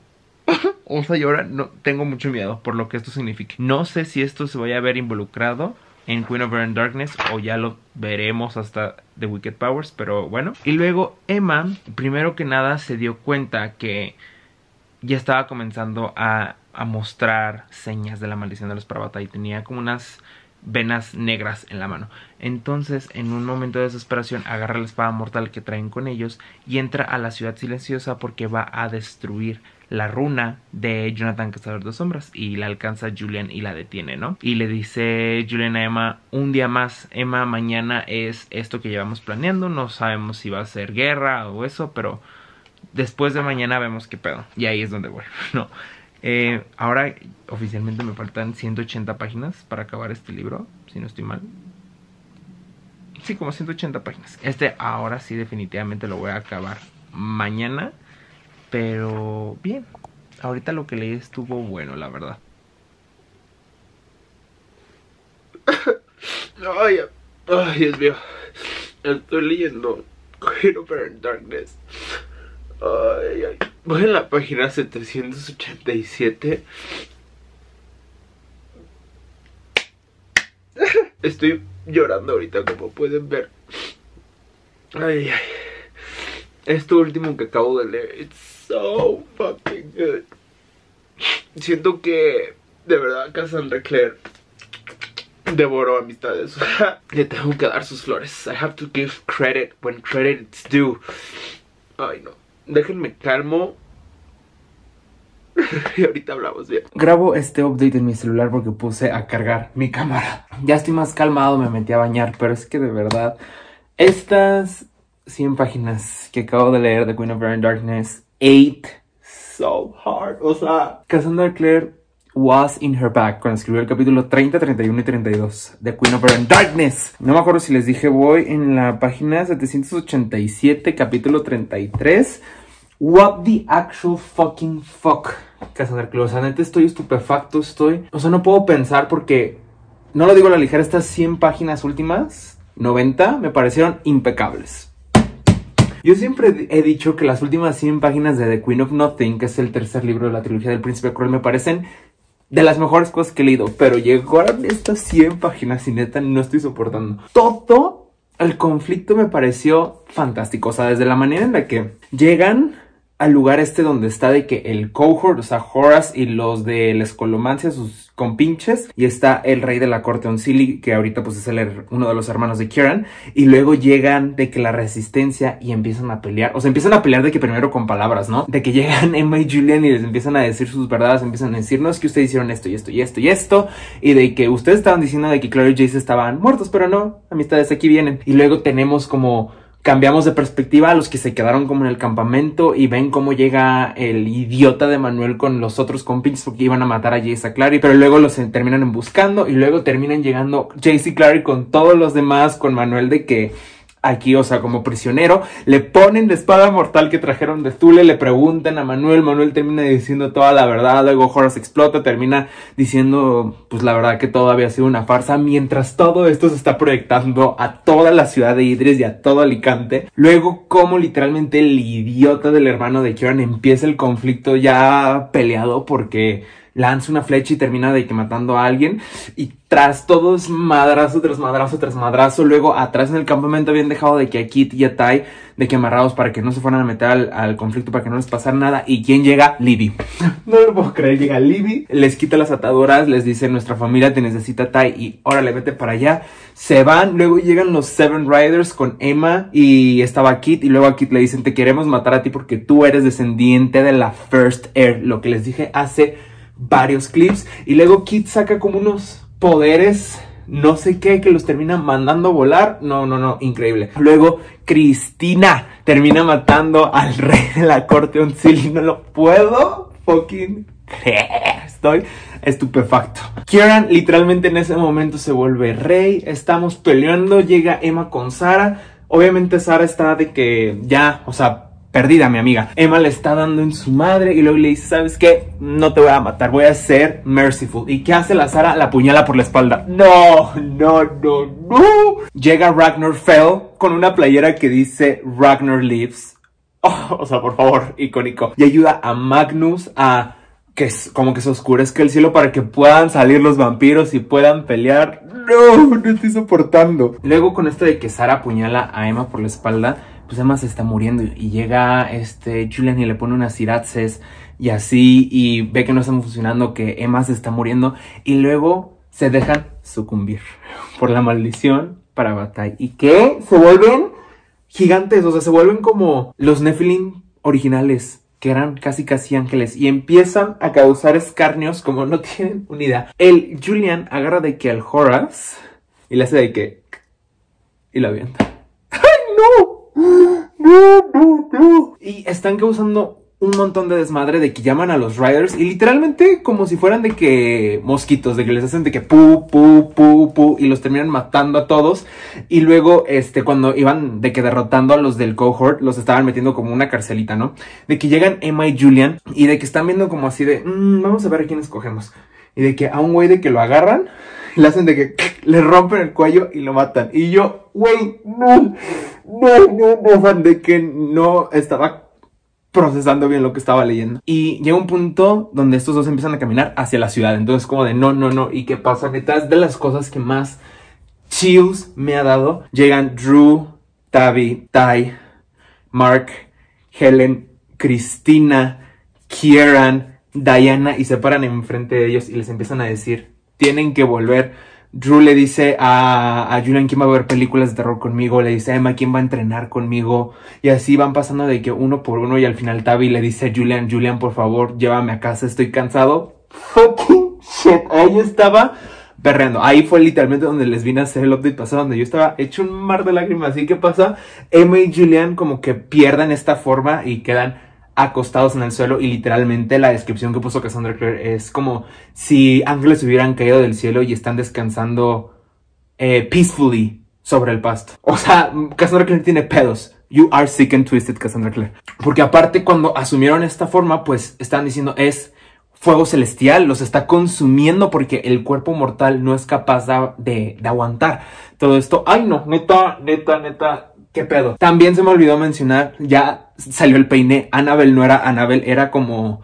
O sea, yo ahora no tengo mucho miedo por lo que esto significa. No sé si esto se vaya a ver involucrado en Queen of Air and Darkness, o ya lo veremos hasta The Wicked Powers, pero bueno. Y luego Emma, primero que nada, se dio cuenta que ya estaba comenzando a, a mostrar señas de la maldición de los Parvata y tenía como unas venas negras en la mano. Entonces, en un momento de desesperación, agarra la espada mortal que traen con ellos y entra a la ciudad silenciosa, porque va a destruir la runa de Jonathan Cazador de Sombras. Y la alcanza Julian y la detiene, ¿no? Y le dice Julian a Emma: un día más, Emma, mañana es esto que llevamos planeando. No sabemos si va a ser guerra o eso, pero después de mañana vemos qué pedo. Y ahí es donde voy, ¿no? Eh, ahora oficialmente me faltan ciento ochenta páginas para acabar este libro, si no estoy mal. Sí, como ciento ochenta páginas. Este ahora sí definitivamente lo voy a acabar mañana. Pero bien, ahorita lo que leí estuvo bueno, la verdad. Ay, ay, Dios mío. Estoy leyendo Queen of Air and Darkness. Ay, ay. Voy en la página setecientos ochenta y siete. Estoy llorando ahorita, como pueden ver. Ay, ay. Esto último que acabo de leer, it's so fucking good. Siento que, de verdad, Cassandra Clare devoró amistades. Le tengo que dar sus flores. I have to give credit when credit is due. Ay, no. Déjenme calmo. Y ahorita hablamos bien. Grabo este update en mi celular porque puse a cargar mi cámara. Ya estoy más calmado, me metí a bañar, pero es que de verdad, estas cien páginas que acabo de leer de Queen of Air and Darkness ate so hard. O sea, Cassandra Clare was in her bag cuando escribió el capítulo treinta, treinta y uno y treinta y dos de Queen of Air and Darkness. No me acuerdo si les dije, voy en la página setecientos ochenta y siete, capítulo treinta y tres. What the actual fucking fuck, Cassandra Clare. O sea, neta estoy estupefacto, estoy... O sea, no puedo pensar porque... No lo digo a la ligera, estas cien páginas últimas, noventa, me parecieron impecables. Yo siempre he dicho que las últimas cien páginas de The Queen of Nothing, que es el tercer libro de la trilogía del Príncipe Cruel, me parecen de las mejores cosas que he leído. Pero llegaron estas cien páginas y neta no estoy soportando. Todo el conflicto me pareció fantástico. O sea, desde la manera en la que llegan al lugar este donde está de que el cohort, o sea, Horace y los de la escolomancia, sus compinches y está el rey de la corte Unsilly, que ahorita pues es el, uno de los hermanos de Kieran, y luego llegan de que la resistencia y empiezan a pelear, o sea, empiezan a pelear de que primero con palabras, ¿no? De que llegan Emma y Julian y les empiezan a decir sus verdades, empiezan a decir, no, es que ustedes hicieron esto y esto y esto y esto, y de que ustedes estaban diciendo de que Claire y Jace estaban muertos, pero no, amistades aquí vienen. Y luego tenemos como... cambiamos de perspectiva a los que se quedaron como en el campamento y ven cómo llega el idiota de Manuel con los otros compinches porque iban a matar a Jace y Clary, pero luego los terminan embuscando y luego terminan llegando Jace y Clary con todos los demás, con Manuel de que aquí, o sea, como prisionero, le ponen la espada mortal que trajeron de Thule, le preguntan a Manuel, Manuel termina diciendo toda la verdad, luego Horace explota, termina diciendo, pues la verdad que todo había sido una farsa, mientras todo esto se está proyectando a toda la ciudad de Idris y a todo Alicante. Luego, como literalmente el idiota del hermano de Kieran empieza el conflicto ya peleado porque... lanza una flecha y termina de que matando a alguien. Y tras todo es madrazo tras madrazo tras madrazo. Luego atrás en el campamento habían dejado de que a Kit y a Ty de que amarrados para que no se fueran a meter al, al conflicto, para que no les pasara nada. ¿Y quién llega? Libby. No lo puedo creer, llega Libby, les quita las ataduras, les dice nuestra familia te necesita, Ty, y órale, vete para allá. Se van, luego llegan los Seven Riders con Emma y estaba Kit, y luego a Kit le dicen te queremos matar a ti porque tú eres descendiente de la First Heir, lo que les dije hace varios clips. Y luego Kit saca como unos poderes, no sé qué, que los termina mandando a volar. No, no, no, increíble. Luego Cristina termina matando al rey de la corte Unsilly. No lo puedo fucking creer. Estoy estupefacto. Kieran literalmente en ese momento se vuelve rey. Estamos peleando, llega Emma con Sarah. Obviamente Sarah está de que ya, o sea, perdida, mi amiga. Emma le está dando en su madre y luego le dice, ¿sabes qué? No te voy a matar, voy a ser merciful. ¿Y qué hace la Sarah? La apuñala por la espalda. No, no, no, no. Llega Ragnar Fell con una playera que dice Ragnar Lives. Oh, o sea, por favor, icónico. Y ayuda a Magnus a que es como que se oscurezca el cielo para que puedan salir los vampiros y puedan pelear. No, no estoy soportando. Luego con esto de que Sarah apuñala a Emma por la espalda, pues Emma se está muriendo y llega este Julian y le pone unas siraces y así, y ve que no está funcionando, que Emma se está muriendo, y luego se dejan sucumbir por la maldición para batalla. ¿Y qué? Se vuelven gigantes, o sea, se vuelven como los Nephilim originales, que eran casi casi ángeles, y empiezan a causar escarnios como no tienen una idea. El Julian agarra de que al Horace y le hace de que y la avienta. ¡Ay, no! No, no, no. Y están causando un montón de desmadre de que llaman a los Riders y literalmente como si fueran de que mosquitos, de que les hacen de que pu, pu, pu, pu y los terminan matando a todos. Y luego este cuando iban de que derrotando a los del cohort, los estaban metiendo como una carcelita, ¿no? De que llegan Emma y Julian y de que están viendo como así de mmm, vamos a ver a quién escogemos. Y de que a un güey de que lo agarran, le hacen de que le rompen el cuello y lo matan. Y yo, güey, no, no, no, no, fan, de que no estaba procesando bien lo que estaba leyendo. Y llega un punto donde estos dos empiezan a caminar hacia la ciudad. Entonces como de no, no, no. ¿Y qué pasa? Neta, es de las cosas que más chills me ha dado. Llegan Drew, Tavi, Ty, Mark, Helen, Cristina, Kieran, Diana, y se paran enfrente de ellos y les empiezan a decir, tienen que volver. Drew le dice a, a Julian quién va a ver películas de terror conmigo, le dice a Emma quién va a entrenar conmigo, y así van pasando de que uno por uno, y al final Tavi le dice a Julian, Julian, por favor, llévame a casa, estoy cansado. Fucking shit, ahí estaba berreando. Ahí fue literalmente donde les vine a hacer el update pasado, donde yo estaba hecho un mar de lágrimas. ¿Y qué pasa? Emma y Julian como que pierden esta forma y quedan acostados en el suelo, y literalmente la descripción que puso Cassandra Clare es como si ángeles hubieran caído del cielo y están descansando eh, peacefully sobre el pasto. O sea, Cassandra Clare tiene pedos. You are sick and twisted, Cassandra Clare. Porque aparte cuando asumieron esta forma, pues están diciendo es fuego celestial, los está consumiendo porque el cuerpo mortal no es capaz de, de, de aguantar todo esto. Ay no, neta, neta, neta, ¿qué pedo? También se me olvidó mencionar, ya salió el peine. Annabelle no era Annabelle, era como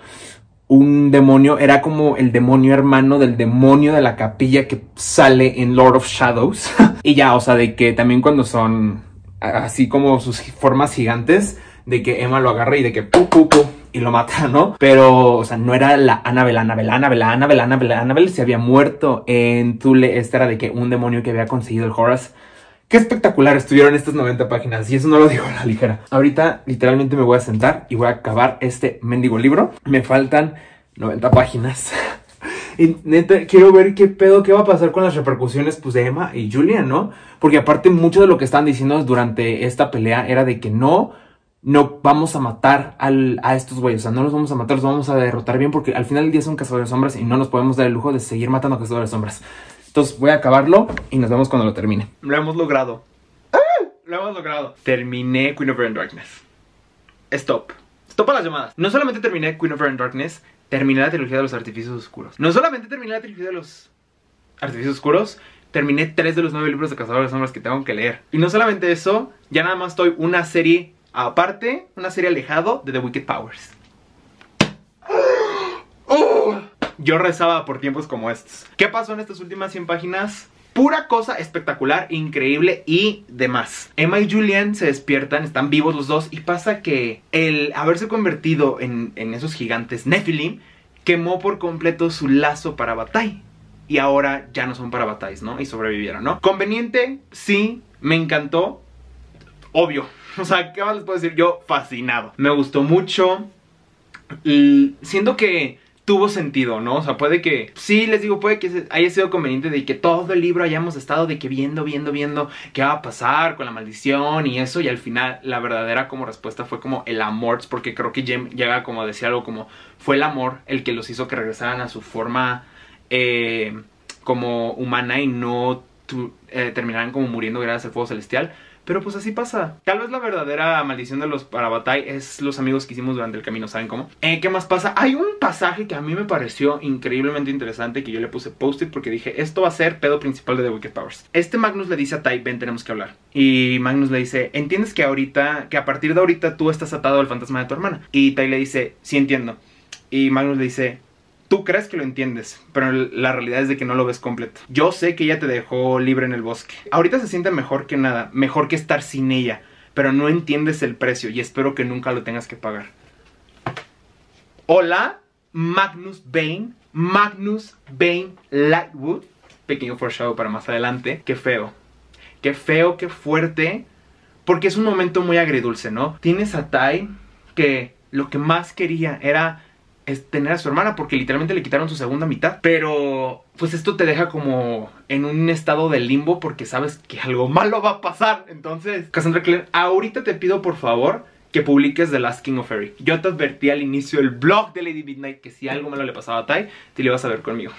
un demonio, era como el demonio hermano del demonio de la capilla que sale en Lord of Shadows. Y ya, o sea, de que también cuando son así como sus formas gigantes, de que Emma lo agarra y de que pu, pu, pu, y lo mata, ¿no? Pero, o sea, no era la Annabelle, Annabelle, Annabelle, Annabelle, Annabelle, Annabelle se había muerto en Thule. Esta era de que un demonio que había conseguido el Horace. Qué espectacular estuvieron estas noventa páginas, y eso no lo digo a la ligera. Ahorita literalmente me voy a sentar y voy a acabar este mendigo libro. Me faltan noventa páginas. Y neta, quiero ver qué pedo, qué va a pasar con las repercusiones, pues, de Emma y Julian, ¿no? Porque aparte mucho de lo que estaban diciendo durante esta pelea era de que no, no vamos a matar al, a estos güeyes. O sea, no los vamos a matar, los vamos a derrotar bien, porque al final del día son cazadores de sombras y no nos podemos dar el lujo de seguir matando a cazadores de sombras. Entonces voy a acabarlo y nos vemos cuando lo termine. Lo hemos logrado. ¡Ah! Lo hemos logrado. Terminé Queen of Air and Darkness. Stop. Stop a las llamadas. No solamente terminé Queen of Air and Darkness, terminé la trilogía de los artificios oscuros. No solamente terminé la trilogía de los artificios oscuros, terminé tres de los nueve libros de Cazadores de Sombras que tengo que leer. Y no solamente eso, ya nada más estoy una serie aparte, una serie alejado de The Wicked Powers. ¡Oh! Yo rezaba por tiempos como estos. ¿Qué pasó en estas últimas cien páginas? Pura cosa espectacular, increíble y demás. Emma y Julian se despiertan, están vivos los dos, y pasa que el haberse convertido en, en esos gigantes Nephilim quemó por completo su lazo para Bataille. Y ahora ya no son para Bataille, ¿no? Y sobrevivieron, ¿no? Conveniente, sí, me encantó. Obvio. O sea, ¿qué más les puedo decir? Yo fascinado. Me gustó mucho. Y siento que tuvo sentido, ¿no? O sea, puede que, sí, les digo, puede que haya sido conveniente de que todo el libro hayamos estado de que viendo, viendo, viendo qué va a pasar con la maldición y eso, y al final la verdadera como respuesta fue como el amor, porque creo que Jem llega como a decir algo como, fue el amor el que los hizo que regresaran a su forma eh, como humana y no tu, eh, terminaran como muriendo gracias al fuego celestial. Pero pues así pasa. Tal vez la verdadera maldición de los para Bataille es los amigos que hicimos durante el camino, ¿saben cómo? Eh, ¿Qué más pasa? Hay un pasaje que a mí me pareció increíblemente interesante, que yo le puse post-it porque dije, esto va a ser pedo principal de The Wicked Powers. Este Magnus le dice a Tai, ven, tenemos que hablar. Y Magnus le dice, ¿entiendes que ahorita, que a partir de ahorita tú estás atado al fantasma de tu hermana? Y Tai le dice, sí entiendo. Y Magnus le dice, tú crees que lo entiendes, pero la realidad es de que no lo ves completo. Yo sé que ella te dejó libre en el bosque. Ahorita se siente mejor que nada, mejor que estar sin ella, pero no entiendes el precio y espero que nunca lo tengas que pagar. Hola, Magnus Bane, Magnus Bane Lightwood. Pequeño foreshadow para más adelante. Qué feo, qué feo, qué fuerte, porque es un momento muy agridulce, ¿no? Tienes a Tai que lo que más quería era es tener a su hermana, porque literalmente le quitaron su segunda mitad. Pero pues esto te deja como en un estado de limbo, porque sabes que algo malo va a pasar. Entonces, Cassandra Clare, ahorita te pido por favor que publiques The Last King of Fairy. Yo te advertí al inicio del blog de Lady Midnight que si algo malo le pasaba a Tai, te lo ibas a ver conmigo.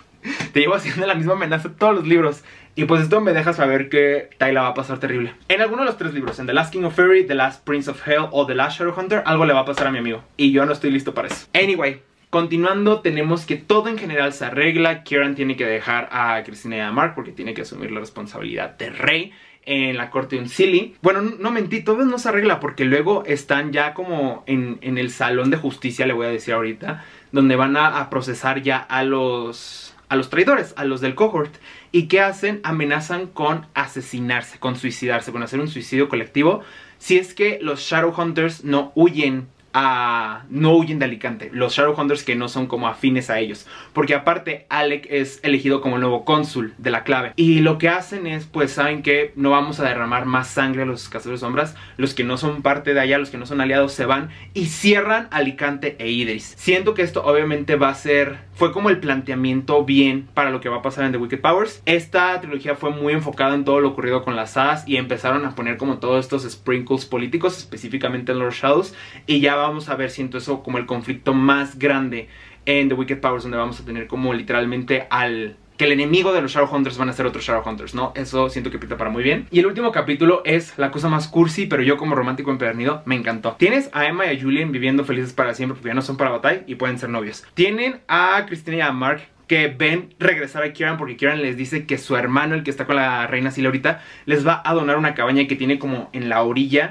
Te llevo haciendo la misma amenaza en todos los libros. Y pues esto me deja saber que Tai la va a pasar terrible. En alguno de los tres libros, en The Last King of Fairy, The Last Prince of Hell o The Last Shadowhunter, algo le va a pasar a mi amigo. Y yo no estoy listo para eso. Anyway, continuando, tenemos que todo en general se arregla. Kieran tiene que dejar a Cristina y a Mark porque tiene que asumir la responsabilidad de rey en la corte de Unseelie. Bueno, no, no mentí, todo no se arregla porque luego están ya como en, en el salón de justicia, le voy a decir ahorita, donde van a, a procesar ya a los... a los traidores, a los del cohort. ¿Y qué hacen? Amenazan con asesinarse, con suicidarse, con hacer un suicidio colectivo si es que los Shadowhunters no huyen a... no huyen de Alicante. Los Shadowhunters que no son como afines a ellos. Porque aparte, Alec es elegido como el nuevo cónsul de la clave. Y lo que hacen es, pues, saben que no vamos a derramar más sangre a los cazadores de sombras. Los que no son parte de allá, los que no son aliados, se van y cierran Alicante e Idris. Siento que esto obviamente va a ser... fue como el planteamiento bien para lo que va a pasar en The Wicked Powers. Esta trilogía fue muy enfocada en todo lo ocurrido con las hadas y empezaron a poner como todos estos sprinkles políticos, específicamente en Lord Shadows. Y ya vamos a ver, siento eso, como el conflicto más grande en The Wicked Powers, donde vamos a tener como literalmente al... que el enemigo de los Shadowhunters van a ser otros Shadowhunters, ¿no? Eso siento que pinta para muy bien. Y el último capítulo es la cosa más cursi, pero yo como romántico empedernido me encantó. Tienes a Emma y a Julian viviendo felices para siempre porque ya no son para Bataille y pueden ser novios. Tienen a Cristina y a Mark que ven regresar a Kieran porque Kieran les dice que su hermano, el que está con la reina Cilia ahorita, les va a donar una cabaña que tiene como en la orilla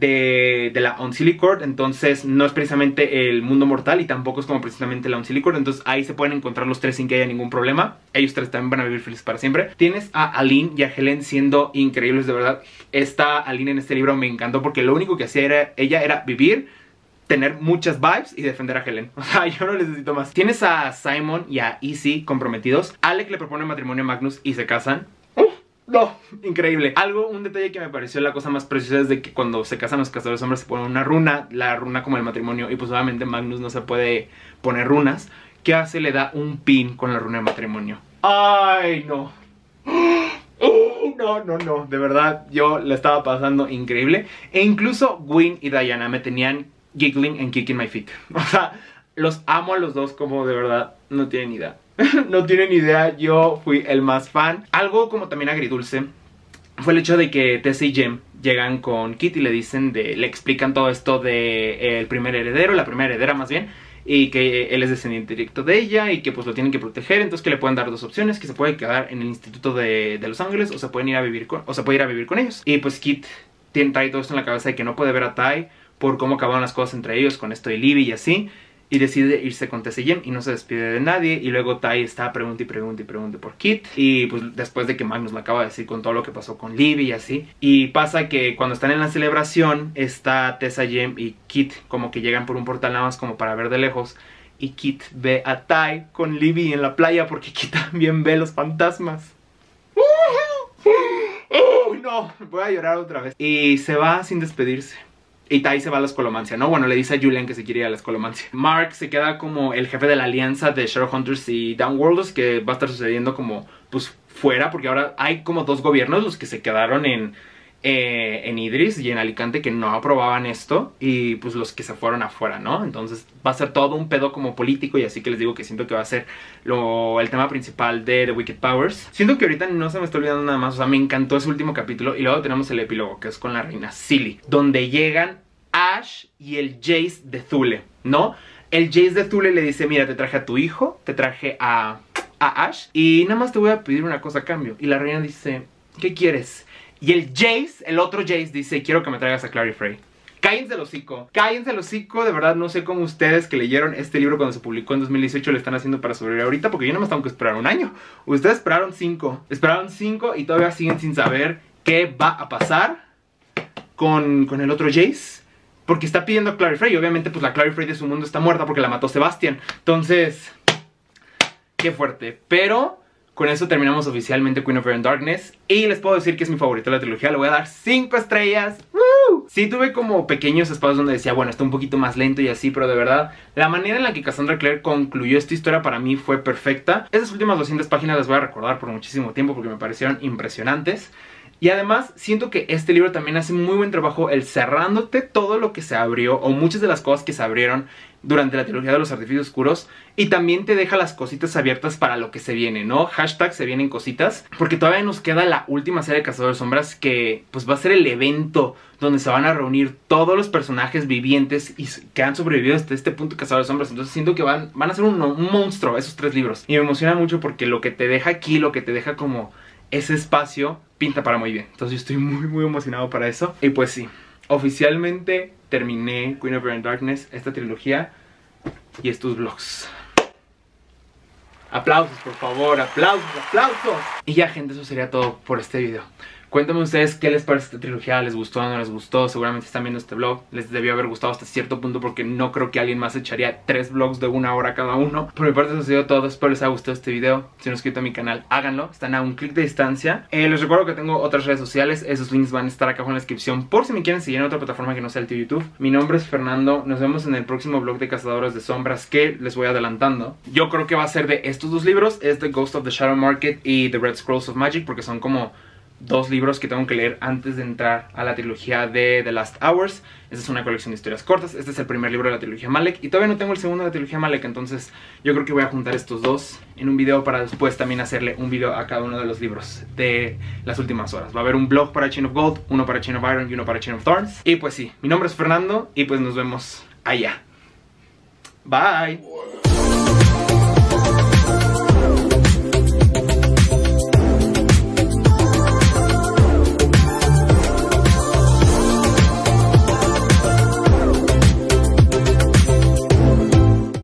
De, de la Unseelie Court. Entonces no es precisamente el mundo mortal y tampoco es como precisamente la Unseelie Court. Entonces ahí se pueden encontrar los tres sin que haya ningún problema. Ellos tres también van a vivir felices para siempre. Tienes a Aline y a Helen siendo increíbles, de verdad. Esta Aline en este libro me encantó porque lo único que hacía era, ella era vivir tener muchas vibes y defender a Helen. O sea, yo no necesito más. Tienes a Simon y a Izzy comprometidos. Alec le propone matrimonio a Magnus y se casan. No, increíble. Algo, un detalle que me pareció la cosa más preciosa es de que cuando se casan los cazadores hombres se ponen una runa, la runa como el matrimonio, y pues obviamente Magnus no se puede poner runas. ¿Qué hace? Le da un pin con la runa de matrimonio. ¡Ay, no! No, no, no, de verdad yo la estaba pasando increíble. E incluso Gwyn y Diana me tenían giggling and kicking my feet. O sea, los amo a los dos como de verdad no tienen idea. No tienen idea, yo fui el más fan. Algo como también agridulce fue el hecho de que Tessa y Jem llegan con Kit y le dicen de, le explican todo esto de eh, el primer heredero, la primera heredera más bien, y que él es descendiente directo de ella y que pues lo tienen que proteger. Entonces que le pueden dar dos opciones, que se puede quedar en el instituto de, de Los Ángeles o se pueden ir a vivir con, o se puede ir a vivir con ellos. Y pues Kit tiene, trae todo esto en la cabeza de que no puede ver a Ty por cómo acabaron las cosas entre ellos con esto de Libby y así. Y decide irse con Tessa y Jem y no se despide de nadie. Y luego Ty está pregunta y pregunta y pregunta por Kit. Y pues después de que Magnus le acaba de decir con todo lo que pasó con Libby y así. Y pasa que cuando están en la celebración está Tessa, Jem y Kit como que llegan por un portal nada más como para ver de lejos. Y Kit ve a Ty con Libby en la playa porque Kit también ve los fantasmas. ¡Uy, no! Voy a llorar otra vez. Y se va sin despedirse. Y Ty se va a la escolomancia, ¿no? Bueno, le dice a Julian que se quiere ir a la escolomancia. Mark se queda como el jefe de la alianza de Shadowhunters y Downworlders, que va a estar sucediendo como, pues, fuera. Porque ahora hay como dos gobiernos, los que se quedaron en, eh, en Idris y en Alicante, que no aprobaban esto. Y, pues, los que se fueron afuera, ¿no? Entonces va a ser todo un pedo como político. Y así que les digo que siento que va a ser lo, el tema principal de The Wicked Powers. Siento que ahorita no se me está olvidando nada más. O sea, me encantó ese último capítulo. Y luego tenemos el epílogo, que es con la reina Silly, donde llegan Ash y el Jace de Thule, ¿no? El Jace de Thule le dice, mira, te traje a tu hijo, te traje a, a Ash, y nada más te voy a pedir una cosa a cambio. Y la reina dice, ¿qué quieres? Y el Jace, el otro Jace, dice, quiero que me traigas a Clary Frey. Cállense el hocico, cállense el hocico, de verdad no sé cómo ustedes que leyeron este libro cuando se publicó en dos mil dieciocho le están haciendo para sobrevivir ahorita, porque yo no me tengo que esperar un año. Ustedes esperaron cinco, esperaron cinco y todavía siguen sin saber qué va a pasar con, con el otro Jace. Porque está pidiendo a Clary Frey. Y obviamente pues la Clary Frey de su mundo está muerta porque la mató Sebastian. Entonces, qué fuerte. Pero con eso terminamos oficialmente Queen of Air and Darkness. Y les puedo decir que es mi favorita de la trilogía. Le voy a dar cinco estrellas. ¡Woo! Sí tuve como pequeños espacios donde decía, bueno, está un poquito más lento y así. Pero de verdad, la manera en la que Cassandra Clare concluyó esta historia para mí fue perfecta. Esas últimas doscientas páginas las voy a recordar por muchísimo tiempo porque me parecieron impresionantes. Y además siento que este libro también hace muy buen trabajo el cerrándote todo lo que se abrió o muchas de las cosas que se abrieron durante la trilogía de los artificios oscuros. Y también te deja las cositas abiertas para lo que se viene, ¿no? Hashtag se vienen cositas. Porque todavía nos queda la última serie de Cazadores de Sombras que pues va a ser el evento donde se van a reunir todos los personajes vivientes y que han sobrevivido hasta este punto de Cazadores de Sombras. Entonces siento que van, van a ser un, un monstruo esos tres libros. Y me emociona mucho porque lo que te deja aquí, lo que te deja como ese espacio, pinta para muy bien. Entonces yo estoy muy muy emocionado para eso. Y pues sí, oficialmente terminé Queen of Air and Darkness, esta trilogía y estos vlogs. Aplausos, por favor, aplausos, aplausos. Y ya, gente, eso sería todo por este video. Cuéntame ustedes qué les parece esta trilogía, les gustó o no les gustó. Seguramente están viendo este vlog, les debió haber gustado hasta cierto punto porque no creo que alguien más echaría tres vlogs de una hora cada uno. Por mi parte eso ha sido todo, espero les haya gustado este video. Si no han suscrito a mi canal, háganlo, están a un clic de distancia. eh, Les recuerdo que tengo otras redes sociales, esos links van a estar acá abajo en la descripción por si me quieren seguir en otra plataforma que no sea el tío YouTube. Mi nombre es Fernando, nos vemos en el próximo vlog de Cazadores de Sombras que les voy adelantando. Yo creo que va a ser de estos dos libros, es The Ghost of the Shadow Market y The Red Scrolls of Magic, porque son como dos libros que tengo que leer antes de entrar a la trilogía de The Last Hours. Esta es una colección de historias cortas. Este es el primer libro de la trilogía Malek y todavía no tengo el segundo de la trilogía Malek. Entonces yo creo que voy a juntar estos dos en un video para después también hacerle un video a cada uno de los libros de las últimas horas. Va a haber un blog para Chain of Gold, uno para Chain of Iron y uno para Chain of Thorns. Y pues sí, mi nombre es Fernando y pues nos vemos allá. Bye.